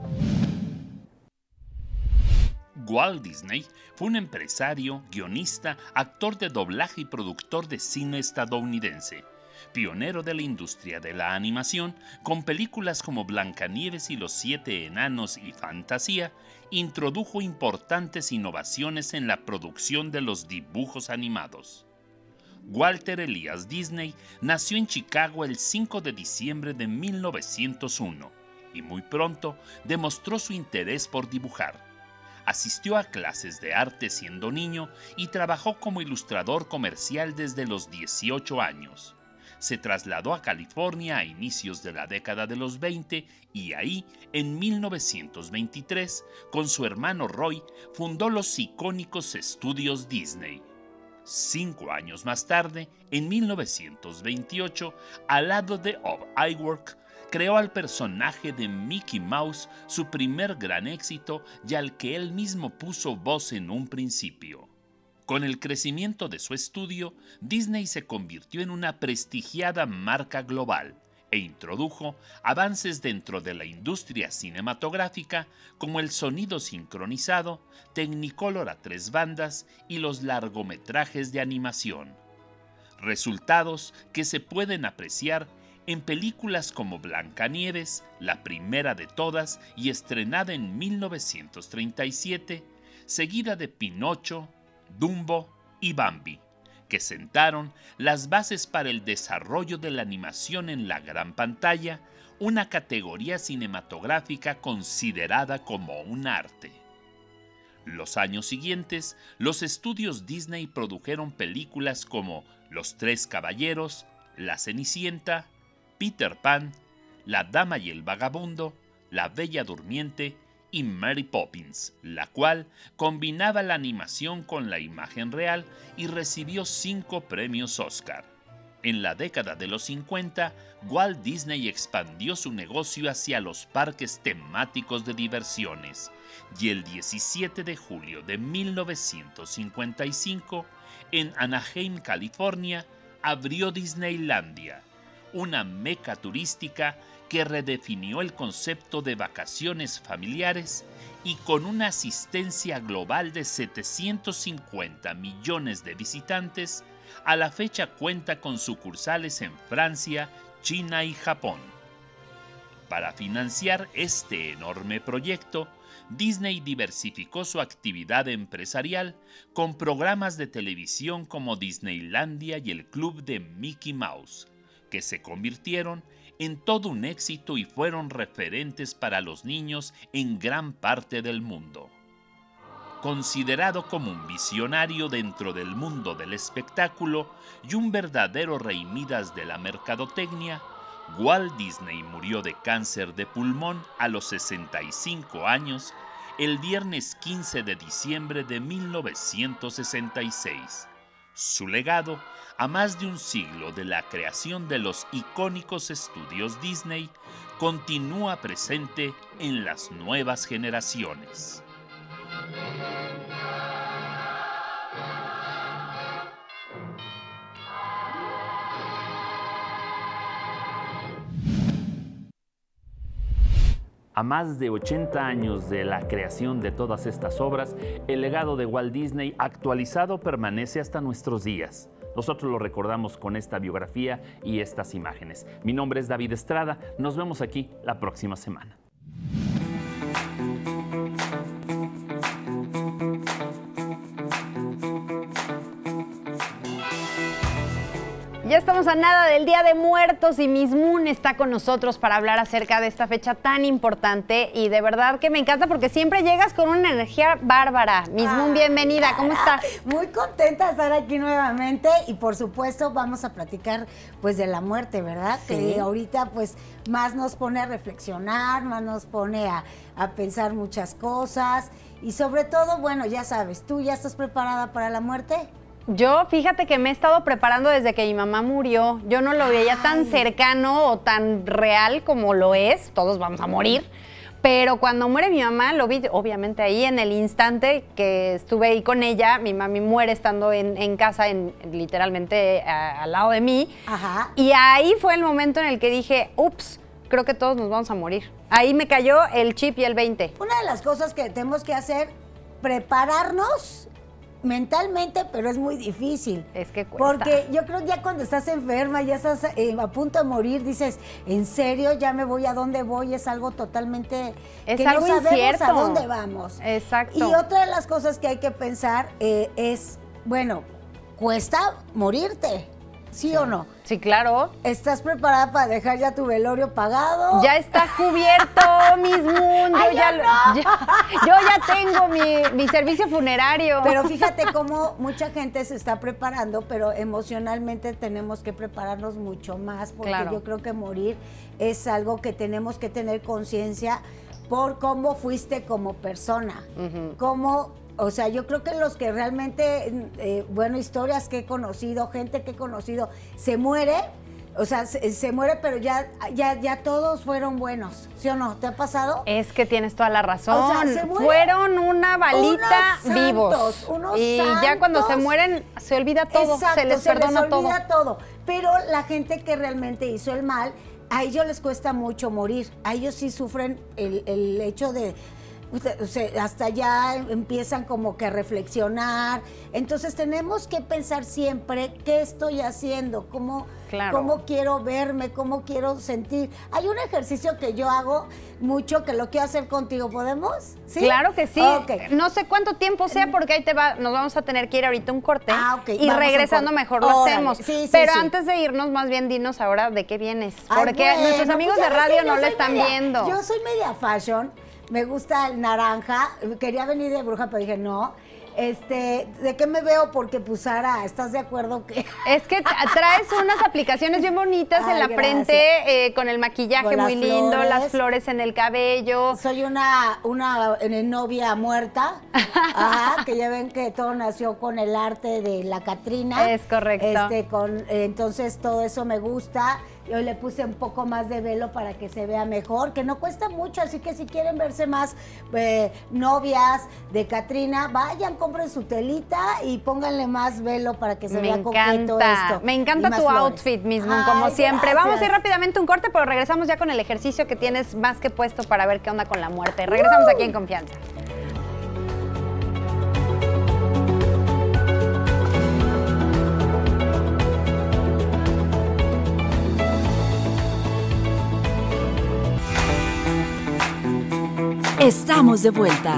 Walt Disney fue un empresario, guionista, actor de doblaje y productor de cine estadounidense. Pionero de la industria de la animación, con películas como Blancanieves y los siete enanos y Fantasía, introdujo importantes innovaciones en la producción de los dibujos animados. Walter Elias Disney nació en Chicago el cinco de diciembre de mil novecientos uno y muy pronto demostró su interés por dibujar. Asistió a clases de arte siendo niño y trabajó como ilustrador comercial desde los dieciocho años. Se trasladó a California a inicios de la década de los veinte y ahí, en mil novecientos veintitrés, con su hermano Roy, fundó los icónicos estudios Disney. Cinco años más tarde, en mil novecientos veintiocho, al lado de Ub Iwerk, creó al personaje de Mickey Mouse, su primer gran éxito y al que él mismo puso voz en un principio. Con el crecimiento de su estudio, Disney se convirtió en una prestigiada marca global e introdujo avances dentro de la industria cinematográfica como el sonido sincronizado, Technicolor a tres bandas y los largometrajes de animación. Resultados que se pueden apreciar en películas como Blancanieves, la primera de todas y estrenada en mil novecientos treinta y siete, seguida de Pinocho, Dumbo y Bambi, que sentaron las bases para el desarrollo de la animación en la gran pantalla, una categoría cinematográfica considerada como un arte. Los años siguientes, los estudios Disney produjeron películas como Los Tres Caballeros, La Cenicienta, Peter Pan, La Dama y el Vagabundo, La Bella Durmiente y Mary Poppins, la cual combinaba la animación con la imagen real y recibió cinco premios Oscar. En la década de los cincuenta, Walt Disney expandió su negocio hacia los parques temáticos de diversiones y el diecisiete de julio de mil novecientos cincuenta y cinco, en Anaheim, California, abrió Disneylandia, una meca turística que redefinió el concepto de vacaciones familiares y con una asistencia global de setecientos cincuenta millones de visitantes, a la fecha cuenta con sucursales en Francia, China y Japón. Para financiar este enorme proyecto, Disney diversificó su actividad empresarial con programas de televisión como Disneylandia y el Club de Mickey Mouse, que se convirtieron en todo un éxito y fueron referentes para los niños en gran parte del mundo. Considerado como un visionario dentro del mundo del espectáculo y un verdadero rey Midas de la mercadotecnia, Walt Disney murió de cáncer de pulmón a los sesenta y cinco años el viernes quince de diciembre de mil novecientos sesenta y seis. Su legado, a más de un siglo de la creación de los icónicos estudios Disney, continúa presente en las nuevas generaciones. A más de ochenta años de la creación de todas estas obras, el legado de Walt Disney actualizado permanece hasta nuestros días. Nosotros lo recordamos con esta biografía y estas imágenes. Mi nombre es David Estrada. Nos vemos aquí la próxima semana. Ya estamos a nada del Día de Muertos y Miss Moon está con nosotros para hablar acerca de esta fecha tan importante y de verdad que me encanta porque siempre llegas con una energía bárbara. Miss Moon, bienvenida, ¿cómo estás? Muy contenta de estar aquí nuevamente y por supuesto vamos a platicar pues de la muerte, ¿verdad? Sí. Que ahorita pues más nos pone a reflexionar, más nos pone a, a pensar muchas cosas y sobre todo, bueno, ya sabes, ¿tú ya estás preparada para la muerte? Yo, fíjate que me he estado preparando desde que mi mamá murió. Yo no lo veía tan cercano o tan real como lo es. Todos vamos a morir. Pero cuando muere mi mamá, lo vi obviamente ahí en el instante que estuve ahí con ella. Mi mami muere estando en, en casa, en, literalmente a, al lado de mí. Ajá. Y ahí fue el momento en el que dije, ups, creo que todos nos vamos a morir. Ahí me cayó el chip y el veinte. Una de las cosas que tenemos que hacer, prepararnos mentalmente, pero es muy difícil. Es que cuesta. Porque yo creo que ya cuando estás enferma, ya estás eh, a punto de morir, dices, ¿en serio ya me voy? ¿A dónde voy? Es algo totalmente es que algo no sabemos incierto. a dónde vamos. Exacto. Y otra de las cosas que hay que pensar eh, es, bueno, cuesta morirte, ¿sí, sí o no? Sí, claro. ¿Estás preparada para dejar ya tu velorio pagado? Ya está cubierto, Miss Moon. Yo, Ay, ya, ya no. ya, yo ya tengo mi, mi servicio funerario. Pero fíjate cómo mucha gente se está preparando, pero emocionalmente tenemos que prepararnos mucho más, porque Claro. yo creo que morir es algo que tenemos que tener conciencia por cómo fuiste como persona, Ujú. cómo... O sea, yo creo que los que realmente, eh, bueno, historias que he conocido, gente que he conocido, se muere, o sea, se, se muere, pero ya, ya, ya todos fueron buenos, ¿sí o no? ¿Te ha pasado? Es que tienes toda la razón. O sea, se mueren fueron una balita unos vivos. santos, unos y ya cuando se santos. mueren, se olvida todo, Exacto, se les perdona les olvida todo. todo. Pero la gente que realmente hizo el mal, a ellos les cuesta mucho morir. A ellos sí sufren el, el hecho de... o sea, hasta ya empiezan como que a reflexionar. Entonces tenemos que pensar siempre qué estoy haciendo, cómo, claro. cómo quiero verme, cómo quiero sentir. Hay un ejercicio que yo hago mucho que lo quiero hacer contigo, ¿podemos? ¿Sí? Claro que sí. Okay. No sé cuánto tiempo sea porque ahí te va, nos vamos a tener que ir ahorita un corte. Ah, ok. Y Vamos regresando un mejor lo Órale. hacemos. Sí, sí, Pero sí. antes de irnos, más bien dinos ahora de qué vienes. Ay, Porque bueno, nuestros amigos pues de ya ves radio que yo no lo soy están media- viendo. Yo soy media fashion, me gusta el naranja, quería venir de bruja, pero dije no. Este, ¿de qué me veo? Porque pues Sara, ¿estás de acuerdo que? Es que tra- traes unas aplicaciones bien bonitas Ay, en la gracias. frente, eh, con el maquillaje Con las muy lindo, flores. las flores en el cabello. Soy una, una eh, novia muerta, ajá, que ya ven que todo nació con el arte de la Catrina. Es correcto. Este, con, eh, entonces todo eso me gusta. Yo le puse un poco más de velo para que se vea mejor, que no cuesta mucho, así que si quieren verse más eh, novias de Catrina, vayan, compren su telita y pónganle más velo para que se Me vea coqueto encanta, esto. me encanta Y más tu flores. outfit mismo, Ay, como siempre. Vamos a ir gracias. rápidamente a un corte, pero regresamos ya con el ejercicio que tienes más que puesto para ver qué onda con la muerte. Regresamos aquí en Confianza. Estamos de vuelta.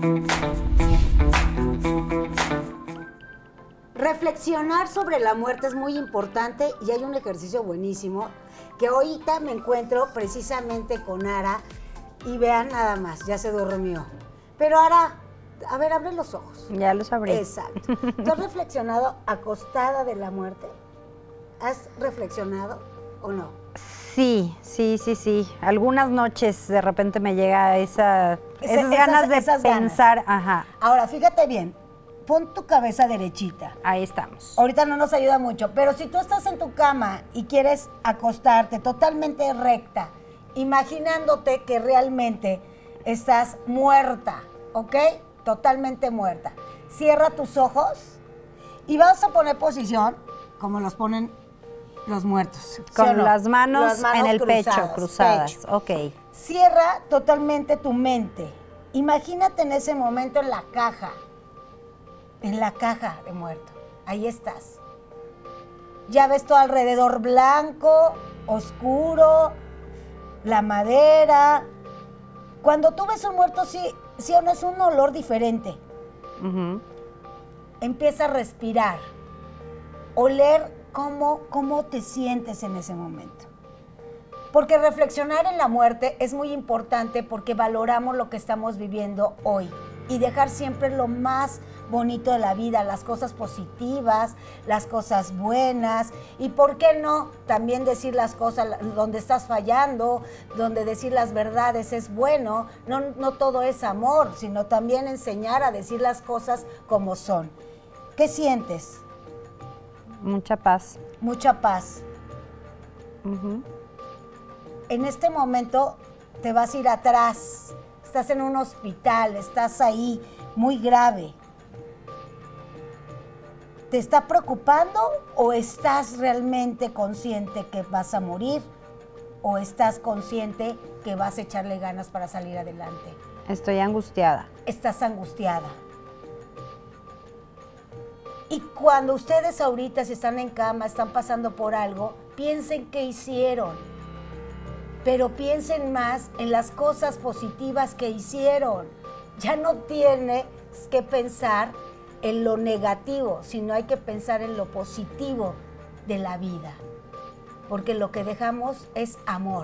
Reflexionar sobre la muerte es muy importante y hay un ejercicio buenísimo que ahorita me encuentro precisamente con Ara y vean nada más, ya se durmió. Pero Ara, a ver, abre los ojos. Ya los abrí. Exacto. ¿Tú has reflexionado acostada de la muerte? ¿Has reflexionado o no? Sí, sí, sí, sí. Algunas noches de repente me llega esa, Esa- esas ganas de esas ganas. pensar. Ajá, Ahora, fíjate bien, pon tu cabeza derechita. ahí estamos. Ahorita no nos ayuda mucho, pero si tú estás en tu cama y quieres acostarte totalmente recta, imaginándote que realmente estás muerta, ¿ok? Totalmente muerta. Cierra tus ojos y vas a poner posición como los ponen los muertos. ¿sí Con o no? las manos, Las manos en el pecho, cruzadas, cruzadas. pecho. Ok. Cierra totalmente tu mente. Imagínate en ese momento en la caja, en la caja de muerto. Ahí estás. Ya ves todo alrededor blanco, oscuro, la madera. Cuando tú ves un muerto, sí, sí o no, es un olor diferente. Ujú. Empieza a respirar, oler cómo, cómo te sientes en ese momento. Porque reflexionar en la muerte es muy importante porque valoramos lo que estamos viviendo hoy y dejar siempre lo más bonito de la vida, las cosas positivas, las cosas buenas y por qué no también decir las cosas donde estás fallando, donde decir las verdades es bueno, no, no todo es amor, sino también enseñar a decir las cosas como son. ¿Qué sientes? Mucha paz. Mucha paz. Ujú. En este momento te vas a ir atrás, estás en un hospital, estás ahí, muy grave. ¿Te está preocupando o estás realmente consciente que vas a morir? ¿O estás consciente que vas a echarle ganas para salir adelante? Estoy angustiada. Estás angustiada. Y cuando ustedes ahorita, si están en cama, están pasando por algo, piensen qué hicieron. Pero piensen más en las cosas positivas que hicieron. Ya no tienes que pensar en lo negativo, sino hay que pensar en lo positivo de la vida. Porque lo que dejamos es amor.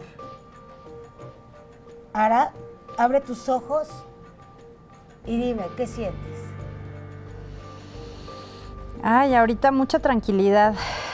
Ahora, abre tus ojos y dime, ¿qué sientes? Ay, ahorita mucha tranquilidad.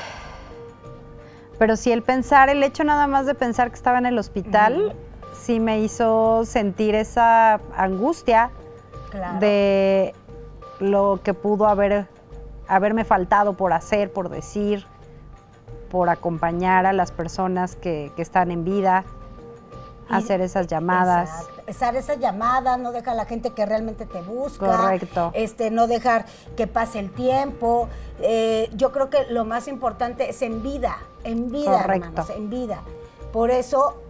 Pero sí, el pensar, el hecho nada más de pensar que estaba en el hospital, uh-huh. sí me hizo sentir esa angustia claro. de lo que pudo haber, haberme faltado por hacer, por decir, por acompañar a las personas que, que están en vida, y, hacer esas llamadas. Exacto. Hacer esa llamada, no dejar a la gente que realmente te busca. Correcto. Este, no dejar que pase el tiempo. Eh, yo creo que lo más importante es en vida, en vida, Correcto. hermanos, en vida. Por eso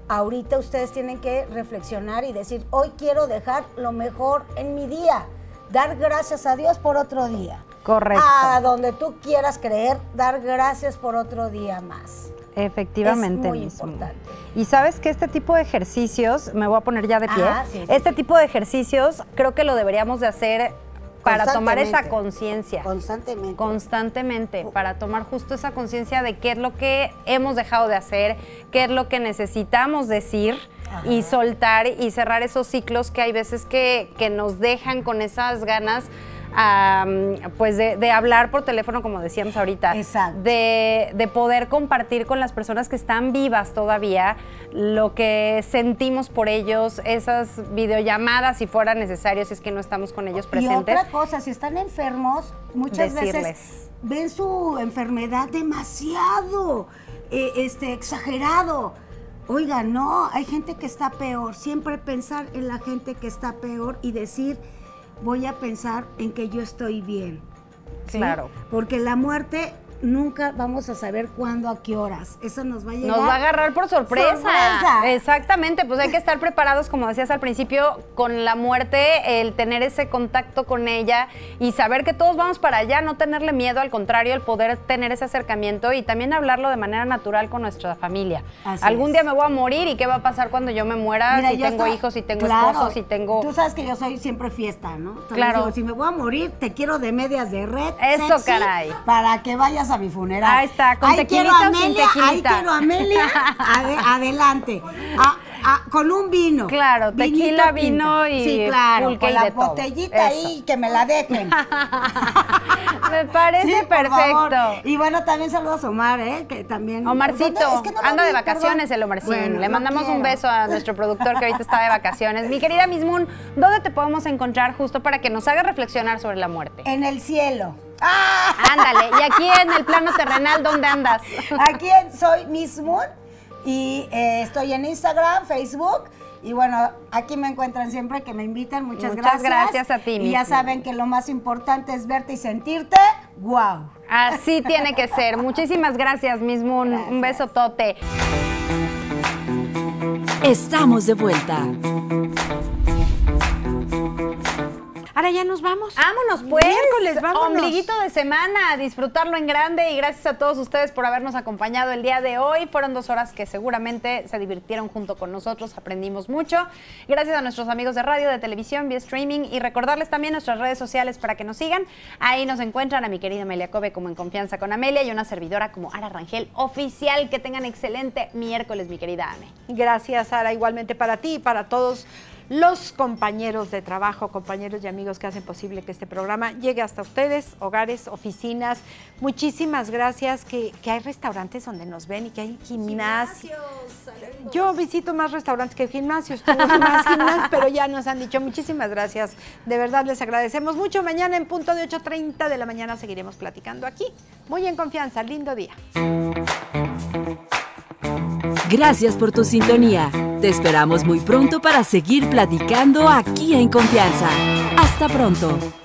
ahorita ustedes tienen que reflexionar y decir, hoy quiero dejar lo mejor en mi día, dar gracias a Dios por otro día. Correcto. A donde tú quieras creer, dar gracias por otro día más. Efectivamente. Es muy mismo. importante. Y sabes que este tipo de ejercicios, me voy a poner ya de pie, Ajá, sí, sí, este sí. tipo de ejercicios creo que lo deberíamos de hacer para tomar esa conciencia. Constantemente. Constantemente, para tomar justo esa conciencia de qué es lo que hemos dejado de hacer, qué es lo que necesitamos decir. Ajá. Y soltar y cerrar esos ciclos que hay veces que, que nos dejan con esas ganas Um, pues de, de hablar por teléfono, como decíamos ahorita. Exacto. De, de poder compartir con las personas que están vivas todavía lo que sentimos por ellos, esas videollamadas si fuera necesario, si es que no estamos con ellos presentes. Y otra cosa, si están enfermos, muchas decirles. veces ven su enfermedad demasiado eh, este, exagerado. Oiga, no, hay gente que está peor. Siempre pensar en la gente que está peor y decir, voy a pensar en que yo estoy bien. ¿Sí? Claro. Porque la muerte nunca vamos a saber cuándo, a qué horas. Eso nos va a llegar. Nos va a agarrar por sorpresa. ¡Sorpresa! Exactamente, pues hay que estar preparados, como decías al principio, con la muerte, el tener ese contacto con ella y saber que todos vamos para allá, no tenerle miedo, al contrario, el poder tener ese acercamiento y también hablarlo de manera natural con nuestra familia. Así Algún es. día me voy a morir y qué va a pasar cuando yo me muera, Mira, si yo tengo estoy- hijos, si tengo claro, esposos, si tengo... Tú sabes que yo soy siempre fiesta, ¿no? Entonces Claro. digo, si me voy a morir, te quiero de medias de red. Eso, sexy, caray. Para que vayas a mi funeral. Ahí está, con Ahí quiero tequilita a o sin Amelia, ahí tequilita. quiero a Amelia, ade- adelante. A- a- con un vino. Claro, Vinito tequila, tinto. vino y sí, claro, pulque con y la de todo. botellita Eso. ahí, que me la dejen. Me parece Sí, por perfecto. favor. Y bueno, también saludos a Omar, ¿eh? Que también... Omarcito, ¿Dónde? Es que no lo anda de vi, vacaciones perdón. el Omarcín. Bueno, Le lo mandamos un quiero. beso a nuestro productor que ahorita está de vacaciones. Mi querida Miss Moon, ¿dónde te podemos encontrar justo para que nos haga reflexionar sobre la muerte? En el cielo. ¡Ah! Ándale, y aquí en el plano terrenal, ¿dónde andas? Aquí en- soy Miss Moon y eh, estoy en Instagram, Facebook. Y bueno, aquí me encuentran siempre que me invitan. Muchas, Muchas gracias. gracias a ti, Y Miss ya Moon. saben que lo más importante es verte y sentirte. ¡Wow! Así tiene que ser. Muchísimas gracias, Miss Moon. Gracias. Un beso tote. Estamos de vuelta. Ahora ya nos vamos. Vámonos pues, Miércoles, vámonos. ombliguito de semana, a disfrutarlo en grande y gracias a todos ustedes por habernos acompañado el día de hoy. Fueron dos horas que seguramente se divirtieron junto con nosotros, aprendimos mucho. Gracias a nuestros amigos de radio, de televisión, vía streaming y recordarles también nuestras redes sociales para que nos sigan. Ahí nos encuentran a mi querida Amelia Cove como En Confianza con Amelia y una servidora como Ara Rangel Oficial. Que tengan excelente miércoles, mi querida Ame. Gracias, Sara, igualmente para ti y para todos los compañeros de trabajo, compañeros y amigos que hacen posible que este programa llegue hasta ustedes, hogares, oficinas. Muchísimas gracias, que, que hay restaurantes donde nos ven y que hay gimnasios. Yo visito más restaurantes que gimnasios, tú más gimnasios, pero ya nos han dicho muchísimas gracias. De verdad les agradecemos mucho. Mañana en punto de ocho treinta de la mañana seguiremos platicando aquí. Muy en confianza, lindo día. Gracias por tu sintonía. Te esperamos muy pronto para seguir platicando aquí en Confianza. Hasta pronto.